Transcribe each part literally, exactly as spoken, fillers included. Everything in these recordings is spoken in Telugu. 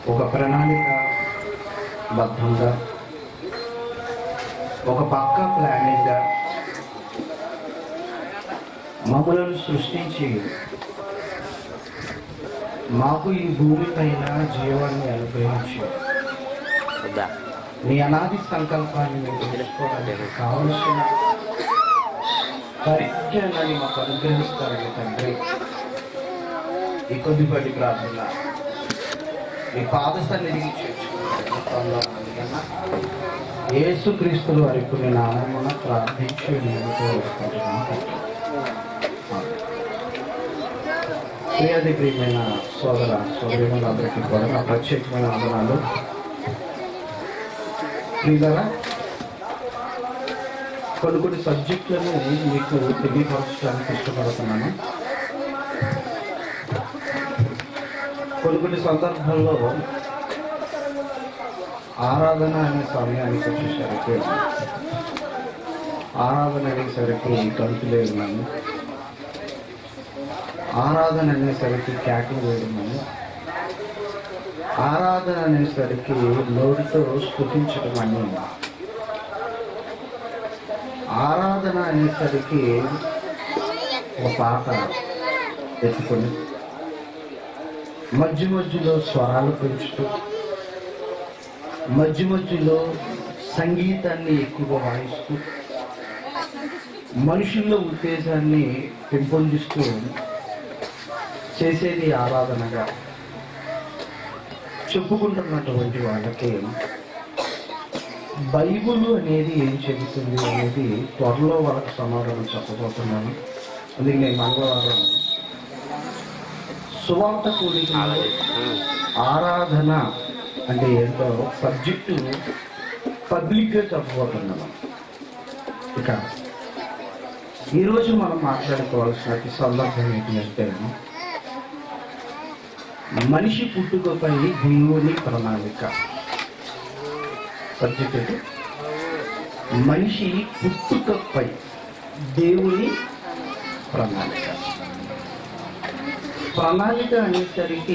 ఒక ప్రణాళిక బద్ధంగా, ఒక పక్క ప్లానింగ్గా మమ్మలను సృష్టించి మాకు ఈ భూమి పైన జీవాన్ని అనుగ్రహించి నీ అనాది సంకల్పాన్ని మేము తెలుసుకోవడానికి కావలసిన పరిజ్ఞానాన్ని మాకు అనుగ్రహిస్తారని తండ్రి, ఈ కొద్దిపాటి ప్రార్థన మీ పాద సన్నిధికి చేర్చుకుంటాను. యేసుక్రీస్తుల వారికి నేను నామమున ప్రార్థించి నేనుతో వస్తున్నాను. ప్రియాది ప్రియమైన సోదర సోదరులందరికీ కూడా నా ప్రత్యేకమైన వందనాలు. ప్రియులారా, కొన్ని కొన్ని సబ్జెక్టులను మీకు తెలియపరచడానికి ఇష్టపడుతున్నాను. కొన్ని కొన్ని సందర్భాల్లో ఆరాధన అనే సమయానికి వచ్చేసరికి ఆరాధన అనేసరికి గంతులు వేయమని, ఆరాధన అనేసరికి క్యాటింగ్ వేయమని, ఆరాధన అనేసరికి నోటితో స్తుతించడం అని, ఆరాధన అనేసరికి ఒక పాట ఎత్తుకొని మధ్య మధ్యలో స్వరాలు పెంచుతూ మధ్య మధ్యలో సంగీతాన్ని ఎక్కువగా వాయిస్తూ మనుషుల్లో ఉత్తేజాన్ని పెంపొందిస్తూ చేసేది ఆరాధనగా చెప్పుకుంటున్నటువంటి వాళ్ళకి బైబుల్ అనేది ఏం చెబుతుంది అనేది త్వరలో వాళ్ళకి సమాధానం చెప్పబోతున్నాను. అందుకే నేను మంగళవారం సువార్త కూడికలో ఆరాధన అంటే ఏంటో సబ్జెక్టు పబ్లిక్గా చెప్పబోతున్నాను. ఇక ఈరోజు మనం మాట్లాడుకోవాల్సిన సందర్భం ఏంటి అంటే, మనిషి పుట్టుకపై దేవుని ప్రణాళిక. సబ్జెక్ట్ ఏంటి? మనిషి పుట్టుకపై దేవుని ప్రణాళిక. ప్రణాళిక అనేసరికి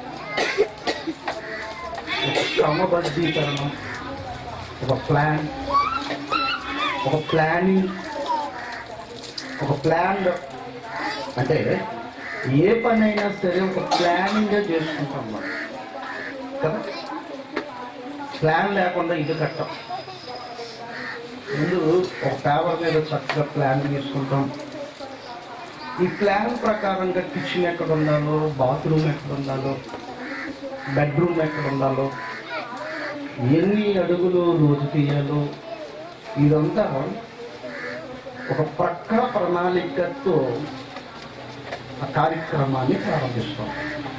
ఒక క్రమబద్ధీకరణం, ఒక ప్లాన్, ఒక ప్లానింగ్, ఒక ప్లాన్. అంటే ఏ పనైనా సరే ఒక ప్లానింగ్గా చేసుకుంటాం మనం కదా. ప్లాన్ లేకుండా ఇది కట్టం. ముందు ఒక పేపర్ మీద చక్కగా ప్లాన్ తీసుకుంటాం. ఈ ప్లాన్ ప్రకారంగా కిచెన్ ఎక్కడ ఉండాలో, బాత్రూమ్ ఎక్కడ ఉండాలో, బెడ్రూమ్ ఎక్కడ ఉండాలో, ఎన్ని అడుగులు రోజు తీయాలో, ఇదంతా ఒక ప్రక్క ప్రణాళికతో ఆ కార్యక్రమాన్ని ప్రారంభిస్తాం.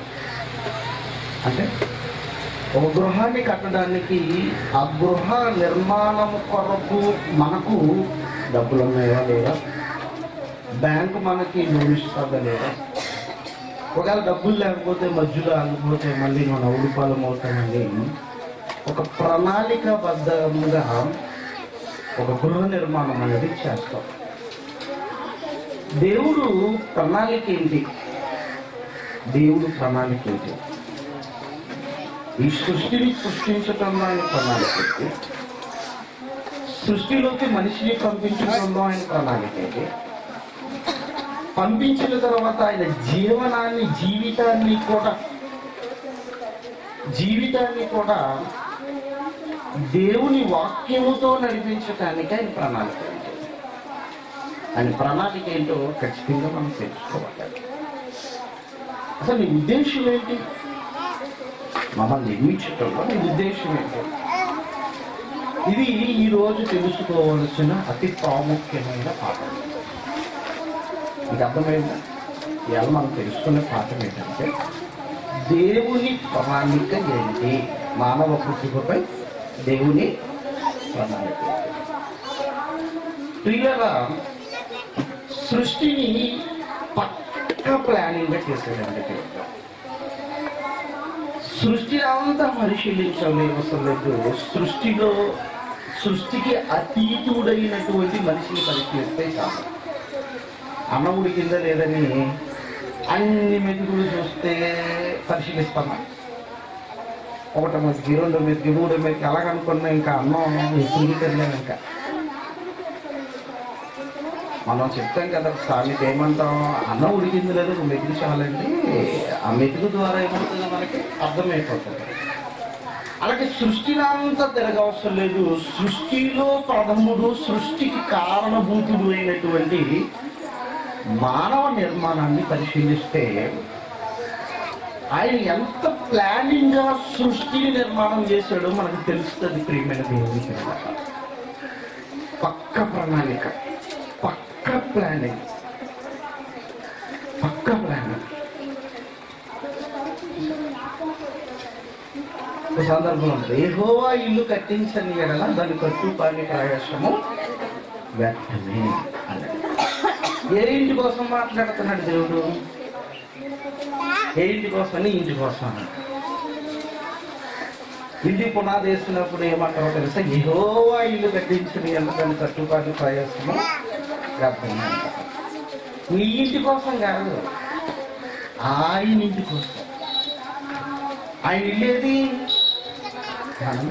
అంటే ఒక గృహాన్ని కట్టడానికి ఆ గృహ నిర్మాణం కొరకు మనకు డబ్బులు ఉన్నాయా లేదా, బ్యాంకు మనకి లోన్ ఇస్తుందా లేదా, ఒకవేళ డబ్బులు లేకపోతే మధ్యలో ఆగిపోతే మళ్ళీ మనం ఉడిపాలం అవుతామని ఒక ప్రణాళికాబద్ధంగా ఒక గృహ నిర్మాణం అనేది చేస్తాం. దేవుడు ప్రణాళిక ఏంటి? దేవుడు ప్రణాళిక ఏంటి? ఈ సృష్టిని సృష్టించడంలో ఆయన ప్రణాళిక ఏంటి? సృష్టిలోకి మనిషిని పంపించడంలో ఆయన ప్రణాళిక ఏంటి? పంపించిన తర్వాత ఆయన జీవనాన్ని జీవితాన్ని కూడా జీవితాన్ని కూడా దేవుని వాక్యముతో నడిపించడానికి ఆయన ప్రణాళిక ఏంటి? ఆయన ప్రణాళిక ఏంటో ఖచ్చితంగా మనం తెలుసుకోవాలి. అసలు నీ ఉద్దేశం ఏంటి? మమ్మల్ని నిర్మించటంలో నీ ఉద్దేశం ఏంటి? ఇది ఈరోజు తెలుసుకోవాల్సిన అతి ప్రాముఖ్యమైన పాఠం. ఇది అర్థమైందా? ఇవాళ మనం తెలుసుకునే పాఠం ఏంటంటే, దేవుని ప్రణాళిక ఏంటి? మానవ పుట్టుకపై దేవుని ప్రణాళిక. ప్రియులారా, సృష్టిని పక్కా ప్లానింగ్గా చేసేదండి. సృష్టి అంతా పరిశీలించలేదు. సృష్టిలో సృష్టికి అతీతుడైనటువంటి మనిషిని పరిశీలిస్తే చాలు. అన్నం ఉడికిందా లేదని అన్ని మెతుకులు చూస్తే పరిశీలిస్తామా? ఒకటో మీదకి రెండో మీదకి మూడో మీదకి అలాగనుకున్నా ఇంకా అన్నం ఎప్పుడు తినలేము. ఇంకా మనం చెప్తాం కదా సామెత ఏమంటాం, అన్నం ఉడికింది లేదు ఒక మెతుకు చాలండి, ఆ మెతుకు ద్వారా ఏమవుతుందో మనకి అర్థమైపోతుంది. అలాగే సృష్టిని అంతా తిరగవసరం లేదు. సృష్టిలో ప్రథముడు, సృష్టికి కారణభూతుడు అయినటువంటి మానవ నిర్మాణాన్ని పరిశీలిస్తే ఆయన ఎంత ప్లానింగ్ గా సృష్టిని నిర్మాణం చేశాడో మనకు తెలుస్తుంది. ప్రియమైన దేవునికి పక్క ప్రణాళిక, పక్క ప్లానింగ్, పక్క ప్లానింగ్. ఒక సందర్భంలో ఉంటుంది, యెహోవా ఇల్లు కట్టించని ఎడల దాని కట్టు పని ప్రయాసము వ్యర్థమే అన్నాడు. ఏ ఇంటి కోసం మాట్లాడుతున్నాడు దేవుడు? ఏ ఇంటి కోసం? ఇంటి కోసం. ఇంటి పునాది వేసినప్పుడు ఏమంటారో తెలుసా? యెహోవా ఇల్లు కట్టించని ఎడల దాని కట్టు పని ప్రయాసము వ్యర్థమే అంటారు. నీ ఇంటి కోసం కాదు, ఆయన ఇంటి కోసం. ఆయన ఇల్లు ఏది? మనమే.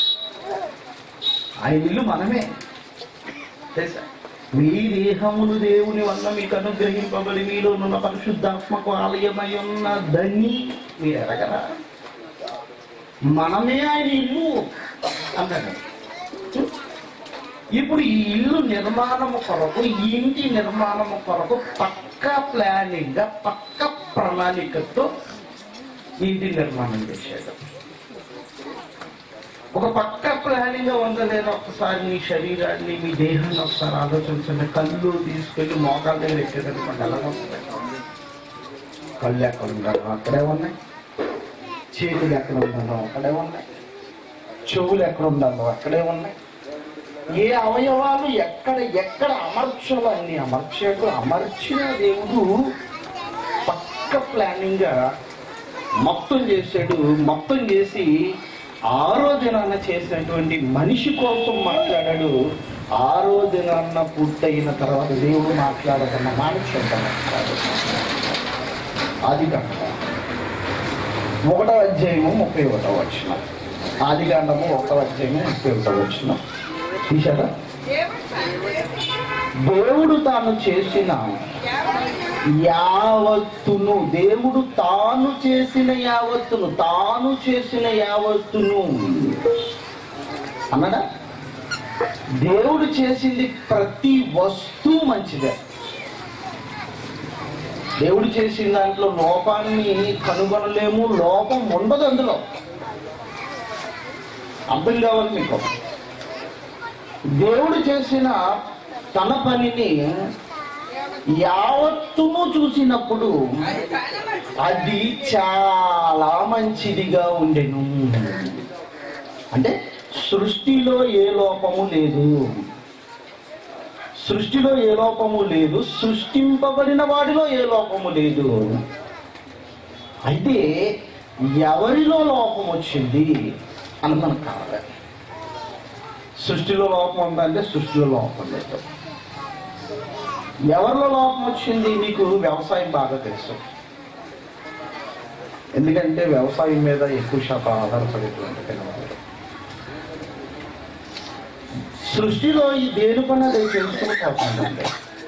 ఆయన ఇల్లు మనమే. తెలుసా? మీ దేహములు దేవుని వల్ల మీకు అనుగ్రహింపబడి మీలో ఉన్న పరిశుద్ధాత్మకు ఆలయమై ఉన్నదని మీరు ఎరగరా? మనమే ఆయన ఇల్లు అన్నాడు. ఇప్పుడు ఈ ఇల్లు నిర్మాణము కొరకు, ఈ ఇంటి నిర్మాణము కొరకు పక్క ప్లానింగ్ గా, పక్క ప్రణాళికతో ఇంటి నిర్మాణం చేశాడు. ఒక పక్క ప్లానింగ్ గా ఉండలేదు. ఒకసారి మీ శరీరాన్ని, మీ దేహాన్ని ఒకసారి ఆలోచించండి. కళ్ళు తీసుకెళ్లి మోకాల దగ్గర ఎక్కేటటువంటి ఎలా వస్తాయి? కళ్ళు ఎక్కడ ఉండడం అక్కడే ఉన్నాయి, చేతులు ఎక్కడ ఉండడం అక్కడే ఉన్నాయి, చెవులు ఎక్కడ ఉండడం అక్కడే ఉన్నాయి. ఏ అవయవాలు ఎక్కడ ఎక్కడ అమర్చాలో అన్ని అమర్చాడు. అమర్చిన దేవుడు పక్క ప్లానింగ్ గా మొత్తం చేశాడు. మొత్తం చేసి ఆరో దినాన్న చేసినటువంటి మనిషి కోసం మాట్లాడాడు. ఆరో దినాన్న పూర్తయిన తర్వాత దేవుడు మాట్లాడకున్న మానసిక ఆదికాండము ఒకటో అధ్యాయము ముప్పై ఒకటో వచనం. ఆదికాండము ఒకటో అధ్యాయము ముప్పై ఒకటో వచనం తీశారా? దేవుడు తాను చేసిన యావత్తును, దేవుడు తాను చేసిన యావత్తును, తాను చేసిన యావత్తును అన్నడా? దేవుడు చేసింది ప్రతి వస్తువు మంచిదే. దేవుడు చేసిన దాంట్లో లోపాన్ని కనుగొనలేము, లోపం ఉండదు. అందులో అర్థం కావాలి మీకు. దేవుడు చేసిన తన పనిని యావత్తును చూసినప్పుడు అది చాలా మంచిదిగా ఉండెను. అంటే సృష్టిలో ఏ లోపము లేదు, సృష్టిలో ఏ లోపము లేదు, సృష్టింపబడిన వాడిలో ఏ లోపము లేదు. అయితే ఎవరిలో లోపం వచ్చింది అని మనకు కావాలి. సృష్టిలో లోపం ఉందంటే సృష్టిలో లోపం లేదు. ఎవరిలో లోపం వచ్చింది? నీకు వ్యవసాయం బాగా తెలుసు, ఎందుకంటే వ్యవసాయం మీద ఎక్కువ శాతం ఆధారపడేటువంటి పిల్లవాడు. సృష్టిలో ఈ దేని పని అది చేసుకుపోతుందండి.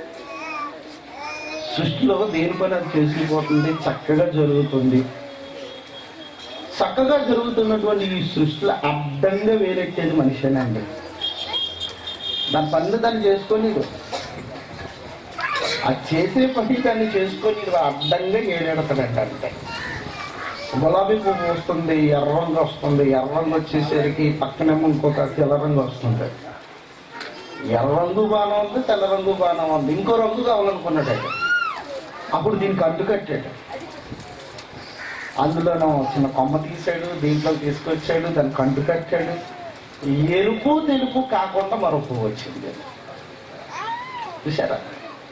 సృష్టిలో దేని పని అది చేసుకుపోతుంది, చక్కగా జరుగుతుంది. చక్కగా జరుగుతున్నటువంటి ఈ సృష్టిలో అడ్డంగా వేరెట్టేది మనిషినండి. దాని పనులు దాన్ని చేసుకొని, అది చేసే పని దాన్ని చేసుకొని అడ్డంగా ఏడెడతాడంట. అంటే గులాబీ పువ్వు వస్తుంది, ఎర్ర రంగు వస్తుంది, ఎర్ర రంగు వచ్చేసరికి పక్కనేమో ఇంకొక తెల్ల రంగు వస్తుంది. ఎర్ర రంగు బాణం ఉంది, తెల్ల రంగు బాణం ఉంది, ఇంకో రంగు కావాలనుకున్నాడు. అప్పుడు దీనికి అడ్డు కట్టాడు. అందులోనూ చిన్న కొమ్మ తీసాడు, దీంట్లో తీసుకొచ్చాడు, దానికి అంటు కట్టాడు. ఎరుపు తెలుపు కాకుండా మరో పువ్వు వచ్చింది. చూసారా?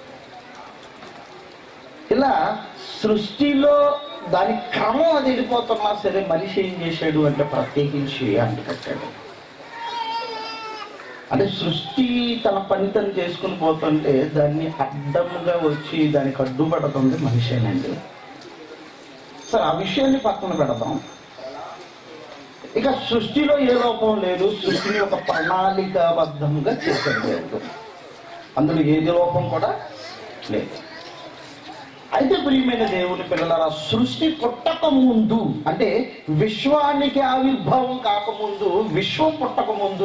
ఇలా సృష్టిలో దాని క్రమం అది వెళ్ళిపోతున్నా సరే మనిషి ఏం చేశాడు అంటే ప్రత్యేకించి అంటు కట్టాడు. అంటే సృష్టి తన పని తను చేసుకుని పోతుంటే దాన్ని అడ్డముగా వచ్చి దానికి అడ్డుపడుతుంది మనిషేనండి. సరే, ఆ విషయాన్ని పక్కన పెడదాం. ఇక సృష్టిలో ఏ లోపం లేదు, సృష్టిని ఒక ప్రణాళికాబద్ధంగా చేశాడు దేవుడు. అందులో ఏది లోపం కూడా లేదు. అయితే ప్రియమైన దేవుని పిల్లలారా, సృష్టి పుట్టక ముందు అంటే విశ్వానికి ఆవిర్భావం కాకముందు, విశ్వం పుట్టక ముందు,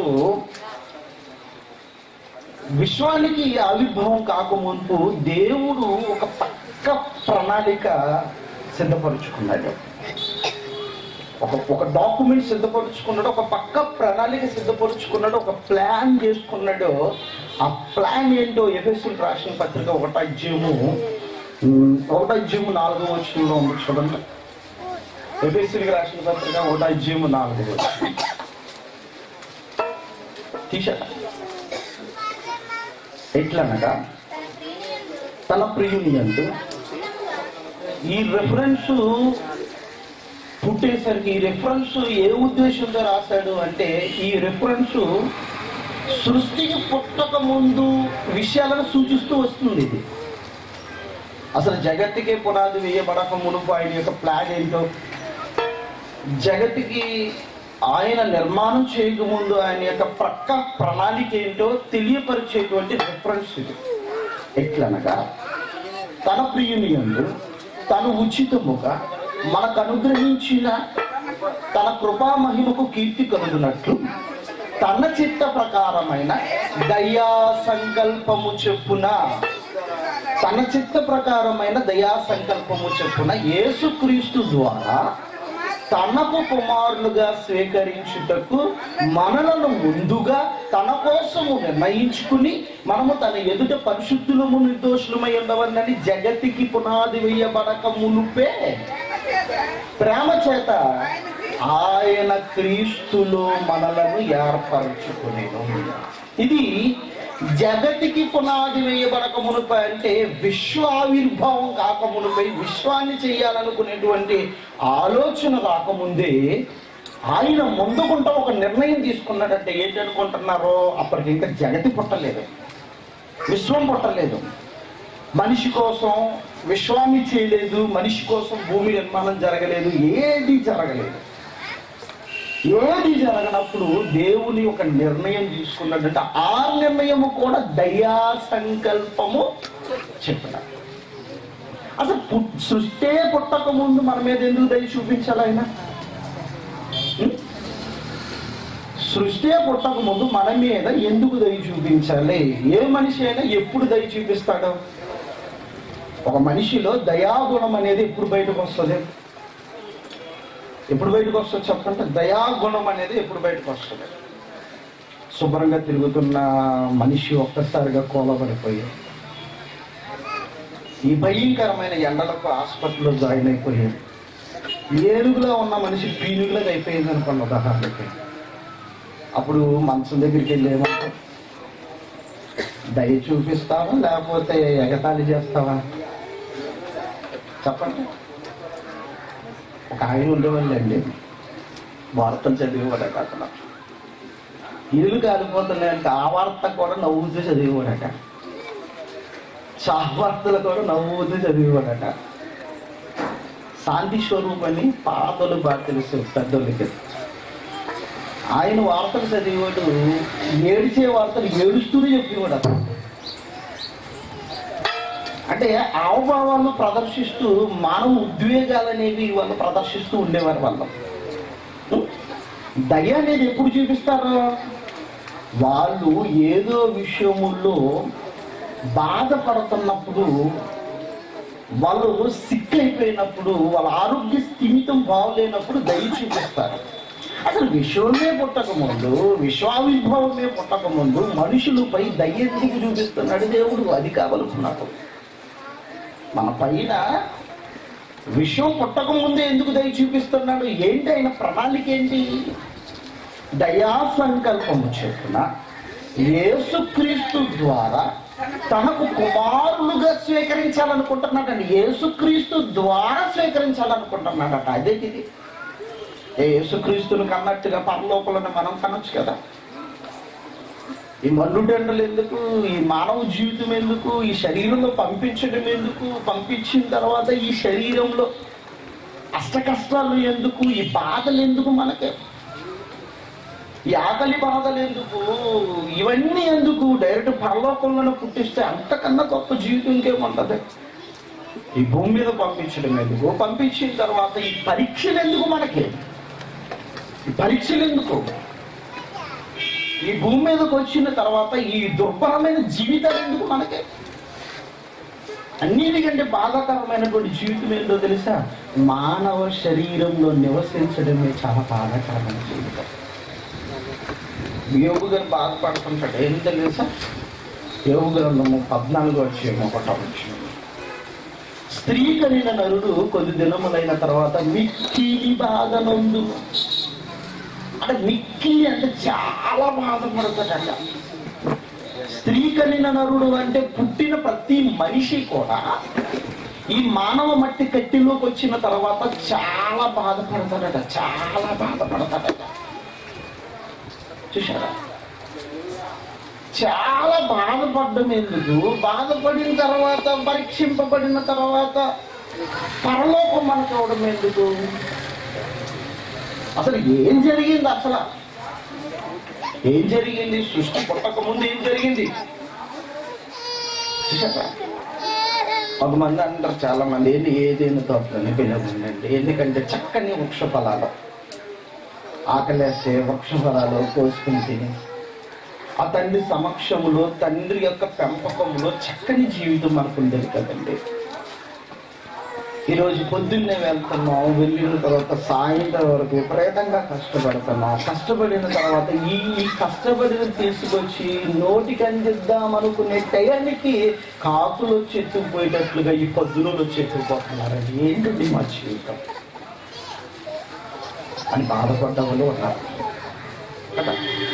విశ్వానికి ఆవిర్భావం కాకముందు దేవుడు ఒక పక్క ప్రణాళిక సిద్ధపరుచుకున్నాడు. ఒక ఒక డాక్యుమెంట్ సిద్ధపరుచుకున్నాడు, ఒక పక్క ప్రణాళిక సిద్ధపరుచుకున్నాడు, ఒక ప్లాన్ చేసుకున్నాడు. ఆ ప్లాన్ ఏంటో ఎఫెసీయులకు రాసిన పత్రిక ఒకటో అధ్యాయము ఒకటో అధ్యాయము నాలుగో వచనంలో ఉంది చూడండి. ఎఫెసీయులకు రాసిన పత్రిక ఒకటో అధ్యాయము నాలుగో వచనం తీశాక ఎట్లనగా తన ప్రియుని యందు, ఈ రెఫరెన్స్ పుట్టేసరికి ఈ రెఫరెన్స్ ఏ ఉద్దేశంతో రాశాడు అంటే, ఈ రెఫరెన్స్ సృష్టికి పుట్టక ముందు విషయాలను సూచిస్తూ వస్తుంది. ఇది అసలు జగత్తుకే పునాది వేయబడక మునుపు ఆయన యొక్క ప్లాన్ ఏంటో, జగత్తుకి ఆయన నిర్మాణం చేయకముందు ఆయన యొక్క ప్రక్క ప్రణాళిక ఏంటో తెలియపరిచేటువంటి రెఫరెన్స్ ఇది. ఎట్లనగా తన ప్రియుని యందు తను ఉచితముగా మనకు అనుగ్రహించిన తన కృపా మహిమకు కీర్తి కలుగునట్లు తన చిత్త ప్రకారమైన దయా సంకల్పము చెప్పున తన చిత్త ప్రకారమైన దయా సంకల్పము చెప్పున యేసుక్రీస్తు ద్వారా తనకు కుమారులుగా స్వీకరించుటకు మనలను ముందుగా తన కోసము నిర్ణయించుకుని మనము తన ఎదుట పరిశుద్ధులము నిర్దోషులమై ఉండవన్నని జగతికి పునాది వేయబడక మునుపే ప్రేమ చేత ఆయన క్రీస్తులో మనలను ఏర్పరచుకునేను. ఇది జగతికి పునాది వేయబడక మునుపై అంటే విశ్వావిర్భావం కాకమునుపై, విశ్వాన్ని చేయాలనుకునేటువంటి ఆలోచన రాకముందే ఆయన ముందుకుంటా ఒక నిర్ణయం తీసుకున్నాడంటే ఏంటనుకుంటున్నారో, అప్పటికి ఇంకా జగతి పుట్టలేదు, విశ్వం పుట్టలేదు, మనిషి కోసం విశ్వాన్ని చేయలేదు, మనిషి కోసం భూమి నిర్మాణం జరగలేదు, ఏది జరగలేదు. ఏది జరగనప్పుడు దేవుని ఒక నిర్ణయం తీసుకున్నాడంటే ఆ నిర్ణయము కూడా దయా సంకల్పము చెప్పడం. అసలు సృష్టి పుట్టక ముందు మన మీద ఎందుకు దయ చూపించాలి ఆయన? సృష్టి పుట్టక ముందు మన మీద ఎందుకు దయ చూపించాలి? ఏ మనిషి అయినా ఎప్పుడు దయ చూపిస్తాడు? ఒక మనిషిలో దయాగుణం అనేది ఎప్పుడు బయటకు వస్తుంది? ఎప్పుడు బయటకు వస్తుంది చెప్పంటే, దయాగుణం అనేది ఎప్పుడు బయటకు వస్తుంది? శుభ్రంగా తిరుగుతున్న మనిషి ఒక్కసారిగా కోలబడిపోయి, ఈ భయంకరమైన ఎండలకు హాస్పిటల్లో జాయిన్ అయిపోయి, ఏనుగులో ఉన్న మనిషి పీనుగులకు అయిపోయింది అనుకోండి ఉదాహరణకి. అప్పుడు మనసు దగ్గరికి వెళ్ళేమంటే దయ చూపిస్తావా లేకపోతే ఎగతాళి చేస్తావా చెప్పండి. ఒక ఆయన ఉండేవాళ్ళండి, వార్తలు చదివేవాడట. అక్కడ ఇల్లు కాలిపోతున్నాయంటే ఆ వార్త కూడా నవ్వుతూ చదివేవాడట, చావార్తలు కూడా నవ్వుతూ చదివేవాడట. శాంతి స్వరూపని పాతలు బాగా తెలుసు పెద్దోళ్ళకి. ఆయన వార్తలు చదివేవాడు, ఏడిచే వార్తలు ఏడుస్తూనే చెప్పేవాడు. అతను అంటే హావభావాలను ప్రదర్శిస్తూ మానవ ఉద్వేగాలు అనేవి వాళ్ళు ప్రదర్శిస్తూ ఉండేవారు. వాళ్ళు దయ అనేది ఎప్పుడు చూపిస్తారు? వాళ్ళు ఏదో విషయముల్లో బాధపడుతున్నప్పుడు, వాళ్ళు సిక్ అయిపోయినప్పుడు, వాళ్ళ ఆరోగ్య స్థిమితం బాగలేనప్పుడు దయ చూపిస్తారు. అసలు విశ్వమే పుట్టకముందు, విశ్వావిర్భావమే పుట్టకముందు మనుషులపై దయ ఎందుకు చూపిస్తున్నాడు దేవుడు? అది కావాలనుకున్నాడు. మన పైన విశ్వం పుట్టక ముందే ఎందుకు దయ చూపిస్తున్నాడు? ఏంటి ఆయన ప్రణాళిక? ఏంటి? దయా సంకల్పము చెప్పున యేసుక్రీస్తు ద్వారా తనకు కుమారులుగా స్వీకరించాలనుకుంటున్నాడండి. యేసుక్రీస్తు ద్వారా స్వీకరించాలనుకుంటున్నాడట. అదే ఇది. యేసుక్రీస్తుని కన్నట్టుగా పరలోకంలోనే మనం కనొచ్చు కదా. ఈ మన్నుటెండలు ఎందుకు? ఈ మానవ జీవితం ఎందుకు? ఈ శరీరంలో పంపించడం ఎందుకు? పంపించిన తర్వాత ఈ శరీరంలో అష్ట కష్టాలు ఎందుకు? ఈ బాధలు ఎందుకు మనకి? ఈ ఆకలి బాధలు ఎందుకు, ఇవన్నీ ఎందుకు? డైరెక్ట్ పరలోకంలోనే పుట్టిస్తే అంతకన్నా గొప్ప జీవితం ఇంకేముంటుంది? ఈ భూమి మీద పంపించడం ఎందుకు? పంపించిన తర్వాత ఈ పరీక్షలు ఎందుకు? మనకి ఈ పరీక్షలు ఎందుకు? ఈ భూమి మీదకి వచ్చిన తర్వాత ఈ దుర్భరమైన జీవితాలు ఎందుకు మనకి? అన్నిటికంటే బాధాకరమైనటువంటి జీవితం ఏంటో తెలుసా? మానవ శరీరంలో నివసించడమే చాలా బాధాకరమైన జీవితం. యోగు గారు బాధపడుతుంటాడు. ఏం తెలుసా? యోగు గ్రంథము పద్నాలుగు వచ్చేమో ఒకటో వచ్చిన, స్త్రీ కలిగిన నరుడు కొద్ది దినములైన తర్వాత మిక్కిలి బాధ నొందు. అంటే మిక్కిలి అంటే చాలా బాధపడతాడట. స్త్రీ కలిగిన నరుడు అంటే పుట్టిన ప్రతి మనిషి కూడా ఈ మానవ మట్టి కట్టిలోకి వచ్చిన తర్వాత చాలా బాధపడతాడట, చాలా బాధపడతాడట. చూసారా? చాలా బాధపడడం ఎందుకు? బాధపడిన తర్వాత, పరీక్షింపబడిన తర్వాత పరలోకం మనకు అవడం ఎందుకు? అసలు ఏం జరిగింది? అసలు ఏం జరిగింది? సృష్టి పుట్టక ముందు ఏం జరిగింది? చూసారా? కొంతమంది అంటారు, చాలా మంది, ఏంటి ఏదైనా తోటలోనే పిలవండి, ఎందుకంటే చక్కని వృక్ష ఫలాలు, ఆకలేస్తే వృక్ష ఫలాలు కోసుకుని తిని ఆ తండ్రి సమక్షములో, తండ్రి యొక్క పెంపకంలో చక్కని జీవితం మనకు ఉండేది కదండి. ఈరోజు పొద్దున్నే వెళ్తున్నాం, వెళ్ళిన తర్వాత సాయంత్రం వరకు విపరీతంగా కష్టపడుతున్నాం. కష్టపడిన తర్వాత ఈ కష్టపడిన తీసుకొచ్చి నోటికి అందిద్దాం అనుకునే టయానికి కాకులు వచ్చి ఎత్తుకుపోయేటట్లుగా ఈ పొద్దులు వచ్చి ఎత్తుకుపోతున్నారండి. ఏంటండి మా జీవితం అని బాధపడ్డ వాళ్ళు ఉన్నారు కదా.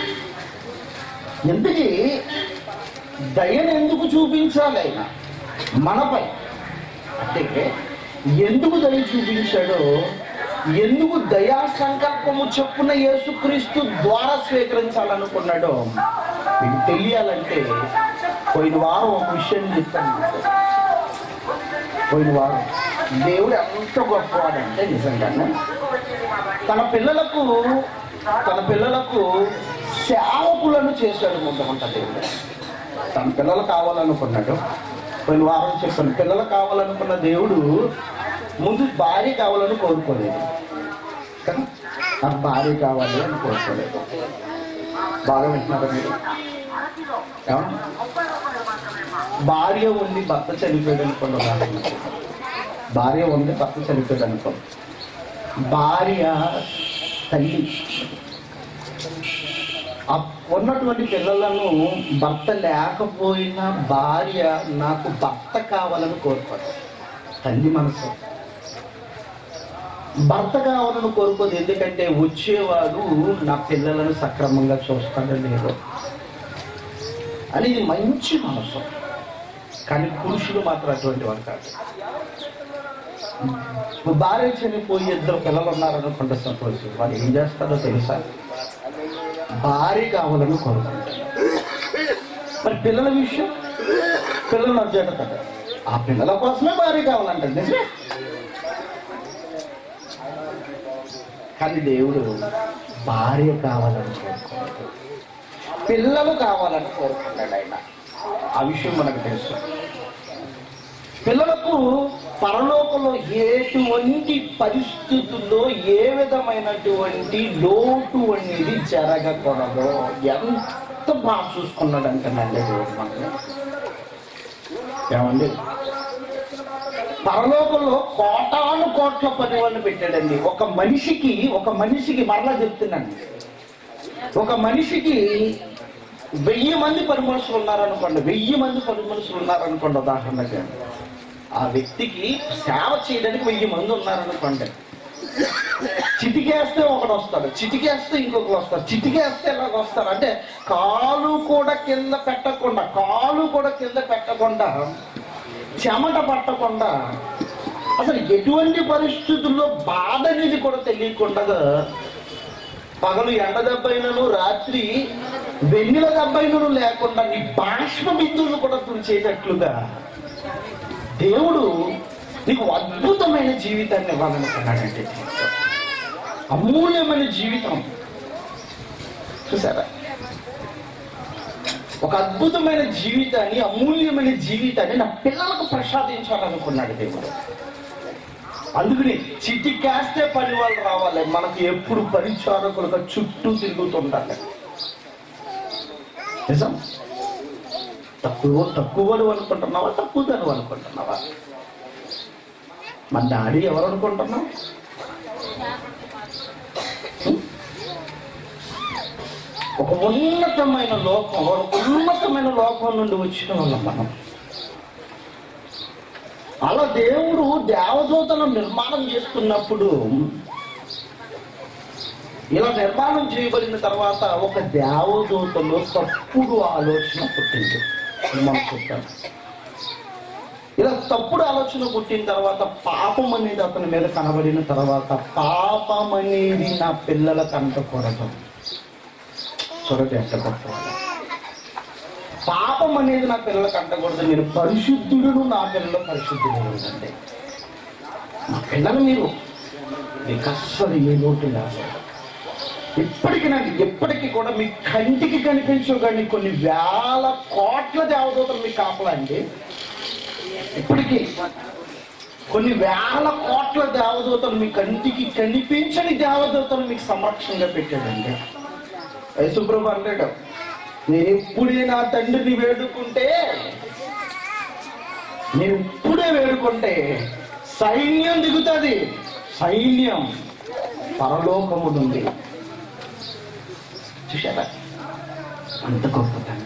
ఎందుకీ దయను ఎందుకు చూపించాలి ఆయన మనపై? అంటే ఎందుకు దయ చూపించాడో, ఎందుకు దయా సంకల్పము చొప్పున యేసుక్రీస్తు ద్వారా స్వీకరించాలనుకున్నాడో మీకు తెలియాలంటే పోయిన వారం ఒక విషయం చెప్తాను. పోయిన వారం దేవుడు ఎంత గొప్పవాడంటే నిజంగానే తన పిల్లలకు తన పిల్లలకు సేవకులను చేశాడు. ముందుకుంటా దేవుడు తన పిల్లలు కావాలనుకున్నాడు. పోయిన వారం చెప్పాను, పిల్లలు కావాలనుకున్న దేవుడు ముందు భార్య కావాలని కోరుకోలేదు కదా. నాకు భార్య కావాలి అని కోరుకోలేదు. బాగా వింటున్నారా మీరు? ఏమన్నా భార్య ఉంది, భర్త చనిపోయాడు అనుకోండి. ఉదాహరణ, భార్య ఉంది, భర్త చనిపోయాడు అనుకో. భార్య తల్లి ఉన్నటువంటి పిల్లలను భర్త లేకపోయినా భార్య నాకు భర్త కావాలని కోరుకోదు. తల్లి మనసు భర్త కావాలని కోరుకోదు. ఎందుకంటే వచ్చేవాడు నా పిల్లలను సక్రమంగా చూస్తాడో లేదో అని మంచి మనసు. కానీ పురుషుడు మాత్రం అటువంటి వాడు కాదు. భార్య చనిపోయి ఇద్దరు పిల్లలు ఉన్నారనుకుంటే సపోజ్, వాడు ఏం చేస్తాడో తెలుసా? భార్య కావాలని కోరుకుంటాడు. మరి పిల్లల విషయం, పిల్లలు అర్జెంట్ కదా, ఆ పిల్లల కోసమే భార్య కావాలంటాడు. నిజమే. కానీ దేవుడు భార్య కావాలని కోరుకున్నాడు, పిల్లలు కావాలని కోరుకున్నాడు ఆయన. ఆ విషయం మనకు తెలుసు. పిల్లలకు పరలోకంలో ఎటువంటి పరిస్థితుల్లో ఏ విధమైనటువంటి లోటు అనేది జరగకూడదు. ఎంత బాగా చూసుకున్నాడంటేనండి దేవుడు మనల్ని. ఏమండి, పరలోకంలో కోటాను కోట్ల పని వాళ్ళు పెట్టాడండి. ఒక మనిషికి ఒక మనిషికి మరలా చెప్తున్నాను, ఒక మనిషికి వెయ్యి మంది పని మనుషులు ఉన్నారనుకోండి, వెయ్యి మంది పని మనుషులు ఉన్నారనుకోండి ఉదాహరణగా. ఆ వ్యక్తికి సేవ చేయడానికి వెయ్యి మంది ఉన్నారనుకోండి. చిటికేస్తే ఒకడు వస్తాడు, చిటికేస్తే ఇంకొకరు వస్తారు, చిటికేస్తే ఎలాగ వస్తారు అంటే కాలు కూడా కింద పెట్టకుండా కాలు కూడా కింద పెట్టకుండా చెమట పట్టకుండా అసలు ఎటువంటి పరిస్థితుల్లో బాధ అనేది కూడా తెలియకుండా పగలు ఎండ దెబ్బైనను రాత్రి వెన్నెల దెబ్బైనను లేకుండా నీ బాష్ప బిందువులు కూడా తుడిచేటట్లుగా దేవుడు నీకు అద్భుతమైన జీవితాన్ని ఇవ్వాలనుకున్నాడంటే, అమూల్యమైన జీవితం. చూసారా? ఒక అద్భుతమైన జీవితాన్ని, అమూల్యమైన జీవితాన్ని నా పిల్లలకు ప్రసాదించాలనుకున్నాడు దేవుడు. అందుకని చిటికేస్తే పని వాళ్ళు రావాలి, మనకు ఎప్పుడు పరిచారకులుగా చుట్టూ తిరుగుతుండాలి. నిజం. తక్కువ తక్కువడు అనుకుంటున్నావా, తక్కువదని అనుకుంటున్నావా? మన డాడీ ఎవరు అనుకుంటున్నావు? ఒక ఉన్నతమైన లోకం, ఒక ఉన్నతమైన లోకం నుండి వచ్చిన వాళ్ళం మనం. అలా దేవుడు దేవదూతలను నిర్మాణం చేసుకున్నప్పుడు, ఇలా నిర్మాణం చేయబడిన తర్వాత ఒక దేవదూతలో తప్పుడు ఆలోచన పుట్టింది. మనం చూస్తాం. ఇలా తప్పుడు ఆలోచన పుట్టిన తర్వాత పాపం అనేది అతని మీద కనబడిన తర్వాత, పాపం అనేది నా పిల్లలకు అంటకూడదు. చూడండి ఎంత గొప్ప. పాపం అనేది నా పిల్లలకు అంటకూడదు, నేను పరిశుద్ధుడును, నా పిల్లలు పరిశుద్ధుడు ఉందండి. నా పిల్లలు మీరు మీకు అస్సలు ఏ లోటు లేదు. ఇప్పటికి నాకు ఎప్పటికీ కూడా మీ కంటికి కనిపించవు కానీ కొన్ని వేల కోట్ల దేవదూతలు మీకు కాపలండి. ఇప్పటికీ కొన్ని వేల కోట్ల దేవదూతలు మీ కంటికి కనిపించని దేవదూతలు మీకు సంరక్షణగా పెట్టాడండి. యేసుప్రభు అంటాడు, నేను ఇప్పుడే నా తండ్రిని వేడుకుంటే, నేను ఇప్పుడే వేడుకుంటే సైన్యం దిగుతుంది. సైన్యం పరలోకము నుండి. చూశారా? అంత గొప్ప తండ్రి.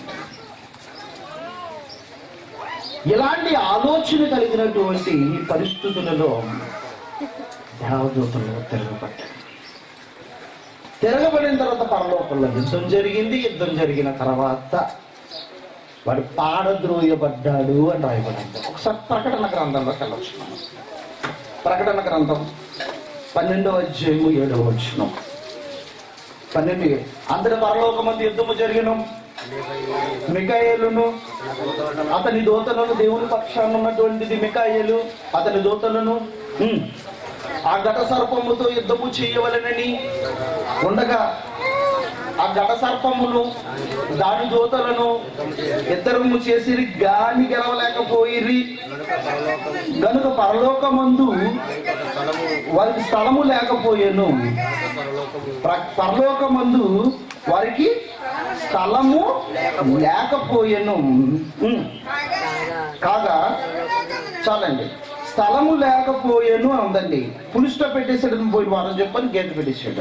ఇలాంటి ఆలోచన కలిగినటువంటి పరిస్థితులలో దేవదూతలు తిరగబడ్డారు. తిరగబడిన తర్వాత పరలోకంలో యుద్ధం జరిగింది. యుద్ధం జరిగిన తర్వాత వాడు పాడద్రోయబడ్డాడు అని రాయబడింది. ఒకసారి ప్రకటన గ్రంథంలోకి వెళ్ళొచ్చున్నాం. ప్రకటన గ్రంథం పన్నెండవ అధ్యాయము ఏడవ వచనం. పన్నెండు అందరి పరలోకమందు యుద్ధము జరిగిన మికాయేలును అతని దూతలను, దేవుని పక్షాన ఉన్నటువంటిది మికాయేలు అతని దూతలను ఆ ఘట సర్పముతో యుద్ధము చేయవలెనని ఉండగా, ఆ ఘట సర్పమును దాని దూతలను ఇద్దరము చేసిరి, గాని గెలవలేకపోయిరి. గనుక పరలోకమందు వారికి స్థలము లేకపోయేను. పరలోకమందు వారికి స్థలము లేకపోయేను. కాగా చాలండి, స్థలము లేకపోయేను అందండి. పులిస్టో పెట్టేసాడు, పోయి వారం చెప్పని గీత పెట్టేసాడు.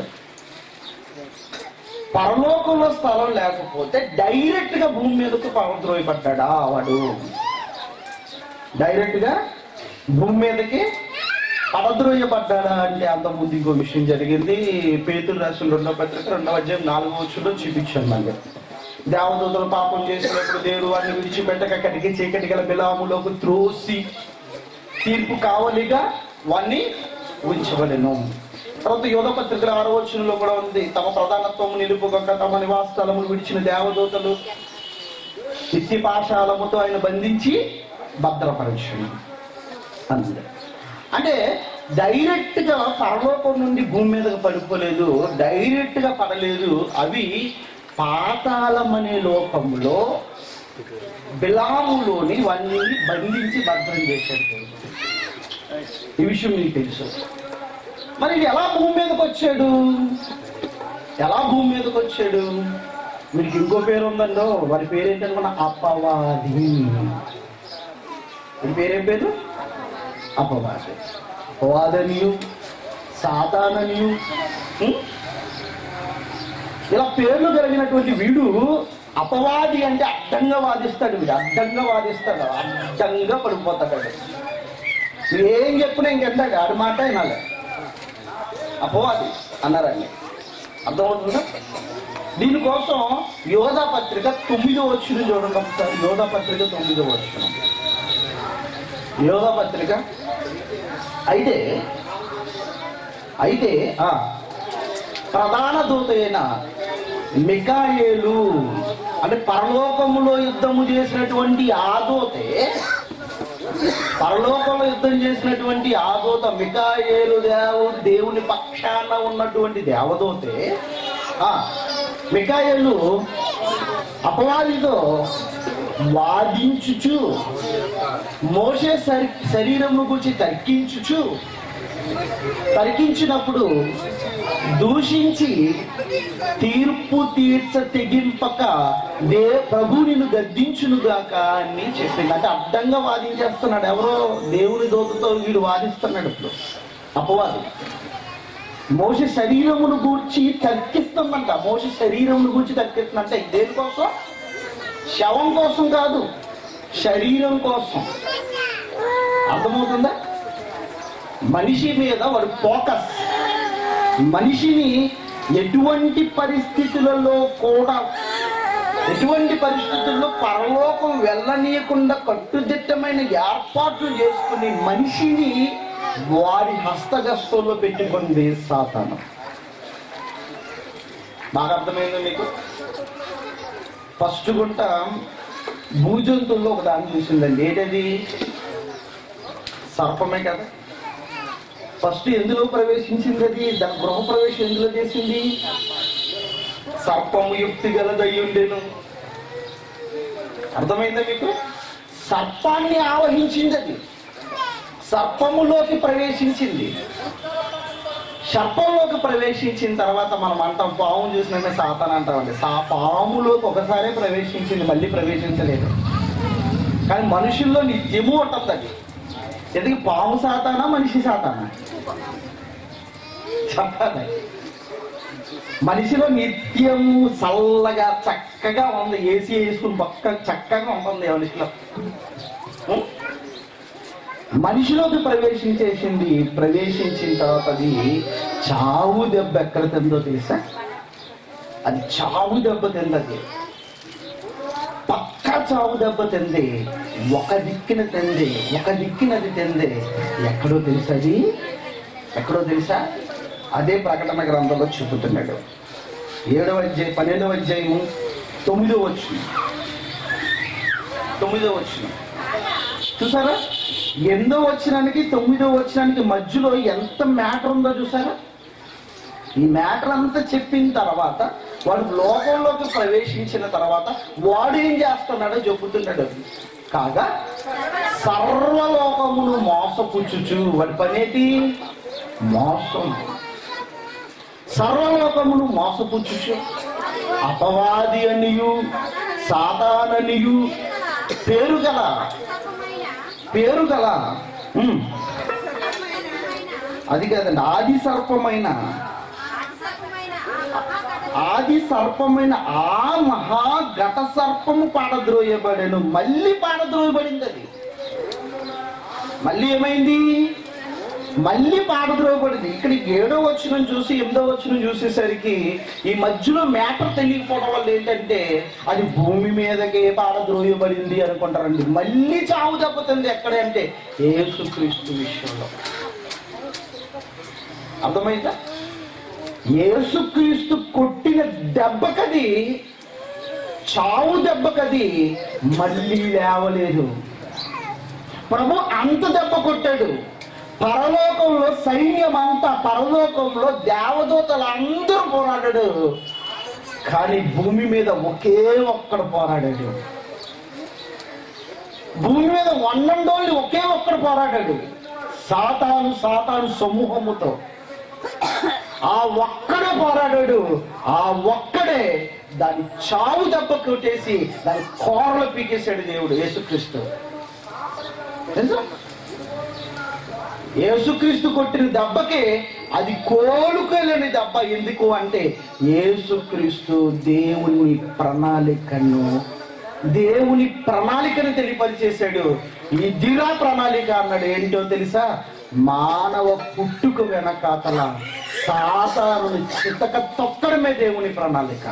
పరలోకంలో స్థలం లేకపోతే డైరెక్ట్ గా భూమి మీదకు పడద్రోయబడ్డా వాడు. డైరెక్ట్ గా భూమి మీదకి పడద్రోయబడ్డాడా అంటే అంత ముందు ఇంకో విషయం జరిగింది. పేతురు రాసిన రెండవ పత్రిక రెండవ అధ్యాయం నాలుగో వచనంలో చూపించాను. మళ్ళీ దేవదూతలు పాపం చేసినప్పుడు దేవుడు వారిని విడిచిపెట్టక కటికి చీకటి గల బిలాములోకి త్రోసి తీర్పు కావలిగా వాణ్ణి ఉంచబడెను. తర్వాత యోధ పత్రికల ఆరో వచనంలో కూడా ఉంది, తమ ప్రధానత్వం నిలుపుకొక తమ నివాస స్థలములు విడిచిన దేవదూతలు నిత్య పాశాలముతో ఆయన బంధించి భద్రపరచును అంది. అంటే డైరెక్ట్ గా పరలోకం నుండి భూమి మీదకి పడిపోలేదు, డైరెక్ట్ గా పడలేదు. అవి పాతాళం అనే లోకంలో బిలాములోని వాన్ని బంధించి భద్రం చేశాడు. ఈ విషయం మీకు తెలుసు. మరి ఎలా భూమి మీదకి వచ్చాడు? ఎలా భూమి మీదకి వచ్చాడు? మీకు ఇంకో పేరు ఉందండో, వారి పేరు ఏంటనుకున్నా అపవాది. వారి పేరేం పేరు? అపవాది. అపవాదనియు సాతాననియు ఇలా పేర్లు కలిగినటువంటి వీడు అపవాది. అంటే అడ్డంగా వాదిస్తాడు. వీడు అడ్డంగా వాదిస్తాడు, అడ్డంగా పడిపోతాడు. మీరు ఏం చెప్పినా ఇంకెందాక ఆడి మాట వినాలి. అపవాది అన్నారండి, అర్థమవుతుందా? దీనికోసం యోధ పత్రిక తొమ్మిదో వచ్చిన చూడండి ఒకసారి. యోధ పత్రిక తొమ్మిదో వచ్చిన యోధ పత్రిక అయితే అయితే ఆ ప్రధాన దూత అయిన మికాయేలు అంటే పరలోకములో యుద్ధము చేసినటువంటి ఆ దూతే, పరలోకంలో యుద్ధం చేసినటువంటి ఆ దూత మికాయేలు దేవు దేవుని పక్షాన ఉన్నటువంటి దేవదూతే ఆ మికాయేలు అపవాదితో వాదించుచు మోషే శరీరము గురించి తర్కించుచు తర్కించినప్పుడు దూషించి తీర్పు తీర్చ తెగింపక దే ప్రభు నిన్ను గద్దించునుగాక అని చెప్పింది. అంటే అడ్డంగా వాదించేస్తున్నాడు. ఎవరో దేవుని దూతతో వీడు వాదిస్తున్నాడు. ఇప్పుడు అపవాది మోషే శరీరమును గూర్చి తర్కిస్తుందంట. మోషే శరీరమును గూర్చి తర్కిస్తుందంటే దేనికోసం? శవం కోసం కాదు, శరీరం కోసం. అర్థమవుతుందా? మనిషి మీద వాడు ఫోకస్. మనిషిని ఎటువంటి పరిస్థితులలో కూడా ఎటువంటి పరిస్థితుల్లో పరలోకం వెళ్ళనీయకుండా కట్టుదిట్టమైన ఏర్పాట్లు చేసుకుని మనిషిని వారి హస్తగస్తంలో పెట్టుకుంది సాతాను. బాగా అర్థమైంది మీకు? ఫస్ట్ గుంట భూజంతుల్లో ఒక దాన్ని చూసిందండి. ఏంటది? సర్పమే కదా. ఫస్ట్ ఎందులో ప్రవేశించింది? అది దాని గృహ ప్రవేశం ఎందులో చేసింది? సర్పము యుక్తి గలదయ్యుండెను. అర్థమైందా మీకు? సర్పాన్ని ఆవహించింది. అది సర్పములోకి ప్రవేశించింది. సర్పంలోకి ప్రవేశించిన తర్వాత మనం అంటాం పాము చూసినట్టే సాతాను అంటామండి. సా పాములోకి ఒకసారి ప్రవేశించింది, మళ్ళీ ప్రవేశించలేదు. కానీ మనుషుల్లో నిత్యము ఉంటుంది అది. ఎందుకు? పాము సాతానా మనిషి సాతానా? చెప్పాలి. మనిషిలో నిత్యము చల్లగా చక్కగా ఉంది. ఏసీ వేసుకుని పక్క చక్కగా ఉంటుంది మనిషిలో. మనిషిలోకి ప్రవేశించేసింది. ప్రవేశించిన తర్వాత అది చావు దెబ్బ ఎక్కడ తిందో తెలుసా? అది చావు దెబ్బ తిందది. పక్కా చావు దెబ్బ తింది. ఒక దిక్కిన తింది, ఒక దిక్కినది తింది. ఎక్కడో తెలుసా? అది ఎక్కడో తెలుసా? అదే ప్రకటన గ్రంథంలో చూపుతున్నాడు. ఏడవ అధ్యాయం పన్నెండవ అధ్యాయము తొమ్మిదో వచ్చిన తొమ్మిదో వచ్చిన చూసారా? ఎనిమిదో వచ్చినానికి తొమ్మిదో వచ్చినానికి మధ్యలో ఎంత మ్యాటర్ ఉందో చూసారా? ఈ మ్యాటర్ అంతా చెప్పిన తర్వాత వాడు లోకంలోకి ప్రవేశించిన తర్వాత వాడు ఏం చేస్తున్నాడో చెబుతున్నాడు. కాగా సర్వలోకమును మోసపుచ్చుచు. వాడి పనేటి? మోసం. సర్వలోకమును మోసపుచ్చుచు అపవాది అనియు సాతాననియు పేరు గల పేరు గల అది కాదండి, ఆది సర్పమైన ఆది సర్పమైన ఆ మహా ఘట సర్పము పాడద్రోయబడెను. మళ్ళీ పాడద్రోయబడింది. అది మళ్ళీ ఏమైంది? మళ్ళీ పాడద్రోయబడింది. ఇక్కడ ఏడో వచ్చిన చూసి ఎనిమిదో వచ్చిన చూసేసరికి ఈ మధ్యలో మ్యాటర్ తెలియకపోవడం వల్ల ఏంటంటే అది భూమి మీదకే పాడద్రోయబడింది అనుకుంటారండి. మళ్ళీ చావు దెబ్బతింది. ఎక్కడ అంటే యేసుక్రీస్తు విషయంలో. అర్థమైందా? యేసుక్రీస్తు కొట్టిన దెబ్బకది, చావు దెబ్బకది మళ్ళీ లేవలేదు. ప్రభు అంత దెబ్బ కొట్టాడు. పరలోకంలో సైన్యం అంతా, పరలోకంలో దేవదూతలు అందరూ పోరాడాడు. కానీ భూమి మీద ఒకే ఒక్కడు పోరాడాడు. భూమి మీద వన్నండోళ్ళు ఒకే ఒక్కడు పోరాడాడు. సాతాను సాతాను సమూహముతో ఆ ఒక్కడే పోరాడాడు. ఆ ఒక్కడే దాని చావు దెబ్బ కొట్టేసి దాని కోరలు పీకేశాడు దేవుడు యేసుక్రీస్తు. యేసుక్రీస్తు కొట్టిన దెబ్బకి అది కోలుకోలేని దెబ్బ. ఎందుకు అంటే యేసుక్రీస్తు దేవుని ప్రణాళికను దేవుని ప్రణాళికను తెలియపరిచేశాడు. ఇదిరా ప్రణాళిక అన్నాడు. ఏంటో తెలుసా? మానవ పుట్టుక వెనకాతల సాతానుని చితక తొక్కడమే దేవుని ప్రణాళిక.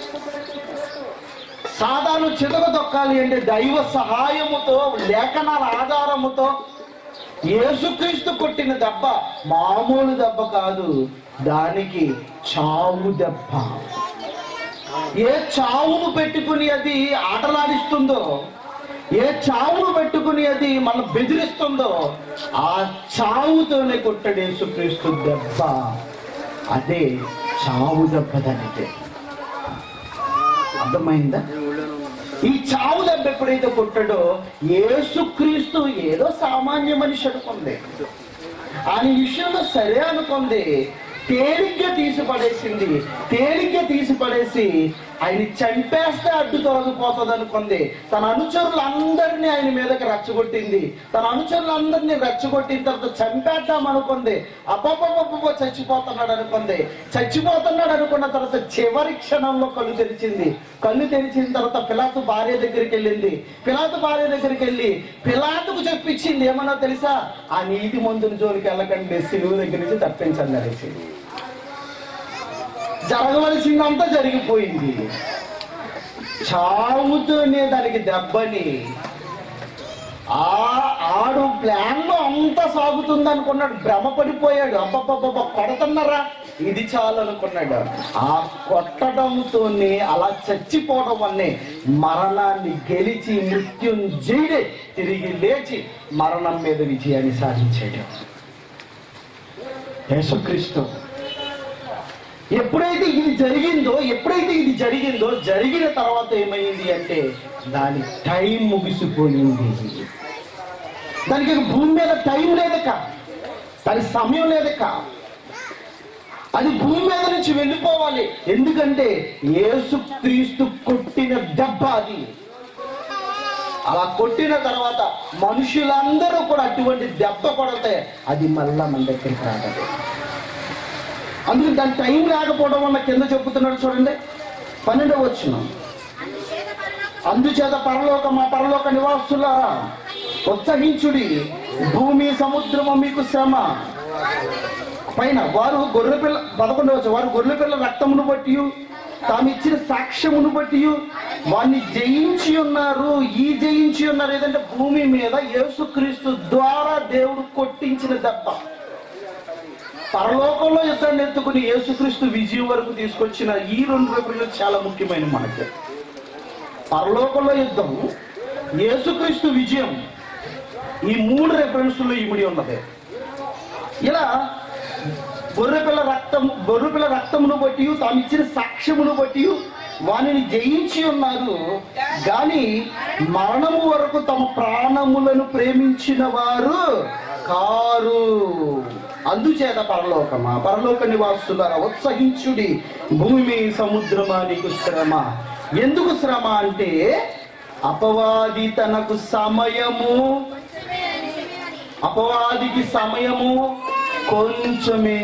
సాతాను చితక తొక్కాలి అంటే దైవ సహాయముతో, లేఖనాల ఆధారముతో. యేసుక్రీస్తు కొట్టిన దెబ్బ మామూలు దెబ్బ కాదు, దానికి చావు దెబ్బ. ఏ చావును పెట్టుకుని అది ఆటలాడిస్తుందో, ఏ చావును పెట్టుకుని అది మనం బెదిరిస్తుందో, ఆ చావుతోనే కొట్టాడు యేసుక్రీస్తు దెబ్బ. అదే చావు దెబ్బ. దానికే అర్థమైందా? ఈ చావు దెబ్బ ఎప్పుడైతే కొట్టాడో యేసుక్రీస్తు ఏదో సామాన్య మనిషి అనుకుంది, ఆయన విషయంలో సరే అనుకుంది, తేలిగ్గా తీసి పడేసింది. తేలిగ్గా తీసి పడేసి ఆయన చంపేస్తే అడ్డు తొలగిపోతుంది అనుకుంది. తన అనుచరులందరినీ ఆయన మీదకి రెచ్చగొట్టింది. తన అనుచరులందరినీ రెచ్చగొట్టిన తర్వాత చంపేద్దాం అనుకుంది. అబ్బబ్బబ్బబ్బ చచ్చిపోతున్నాడు అనుకుంది. చచ్చిపోతున్నాడు అనుకున్న తర్వాత చివరి క్షణంలో కళ్ళు తెరిచింది. కళ్ళు తెరిచిన తర్వాత పిలాతు భార్య దగ్గరికి వెళ్ళింది. పిలాతు భార్య దగ్గరికి వెళ్ళి పిలాతుకు చెప్పించింది ఏమన్నా తెలుసా? ఆ నీతి మంతుని జోలికి వెళ్ళకండి, సిలువ దగ్గర నుంచి తప్పించండి అనేసి. జరగవలసిందంతా జరిగిపోయింది. చావుతోనే దానికి దెబ్బని ఆ ఆడు ప్లాన్ లో అంతా సాగుతుంది అనుకున్నాడు. భ్రమ పడిపోయాడు. అబ్బబ్బబ్బ కొడుతున్నారా, ఇది చాలు అనుకున్నాడు. ఆ కొట్టడంతోనే అలా చచ్చిపోవడం వల్లే మరణాన్ని గెలిచి మృత్యుంజయుడే తిరిగి లేచి మరణం మీద విజయాన్ని సాధించాడు యేసుక్రీస్తు. ఎప్పుడైతే ఇది జరిగిందో ఎప్పుడైతే ఇది జరిగిందో జరిగిన తర్వాత ఏమైంది అంటే దాని టైం ముగిసిపోయింది. దానికి భూమి మీద టైం లేదక, దాని సమయం లేదక, అది భూమి మీద నుంచి వెళ్ళిపోవాలి. ఎందుకంటే యేసుక్రీస్తు కొట్టిన దెబ్బ అది. అలా కొట్టిన తర్వాత మనుషులందరూ కూడా అటువంటి దెబ్బ కొడితే అది మళ్ళా మన దగ్గరికి రాగదు. అందుకు దాని టైం లేకపోవడం వల్ల కింద చెప్పుతున్నాడు చూడండి, పన్నెండవ వచనం. అందుచేత పరలోక మా పరలోక నివాసులారా ఉత్సహించుడి, భూమి సముద్రము మీకు శ్రమ. పైన వారు గొర్రె పిల్ల పదకొండవ వారు గొర్రె పిల్ల రక్తమును బట్టి తాము ఇచ్చిన సాక్ష్యమును బట్టి వారిని జయించి ఉన్నారు. ఈ జయించి ఉన్నారు ఏదంటే భూమి మీద యేసుక్రీస్తు ద్వారా దేవుడు కొట్టించిన దెబ్బ. పరలోకంలో యుద్ధాన్ని ఎత్తుకుని యేసుక్రీస్తు విజయం వరకు తీసుకొచ్చిన ఈ రెండు రెఫరెన్స్లు చాలా ముఖ్యమైన మనకి. పరలోకంలో యుద్ధం, యేసుక్రీస్తు విజయం, ఈ మూడు రెఫరెన్స్లో ఇమిడి ఉన్నది. ఇలా గొర్రెపిల్ల రక్తం గొర్రెపిల్ల రక్తమును బట్టి తాము ఇచ్చిన సాక్ష్యమును బట్టి వానిని జయించి ఉన్నారు గాని మరణము వరకు తమ ప్రాణములను ప్రేమించిన వారు కారు. అందుచేత పరలోకమా పరలోక నివాసులారా ఉత్సహించుడి, భూమి సముద్రమా నీకు శ్రమ. ఎందుకు శ్రమ అంటే అపవాది తనకు సమయము అపవాదికి సమయము కొంచెమే.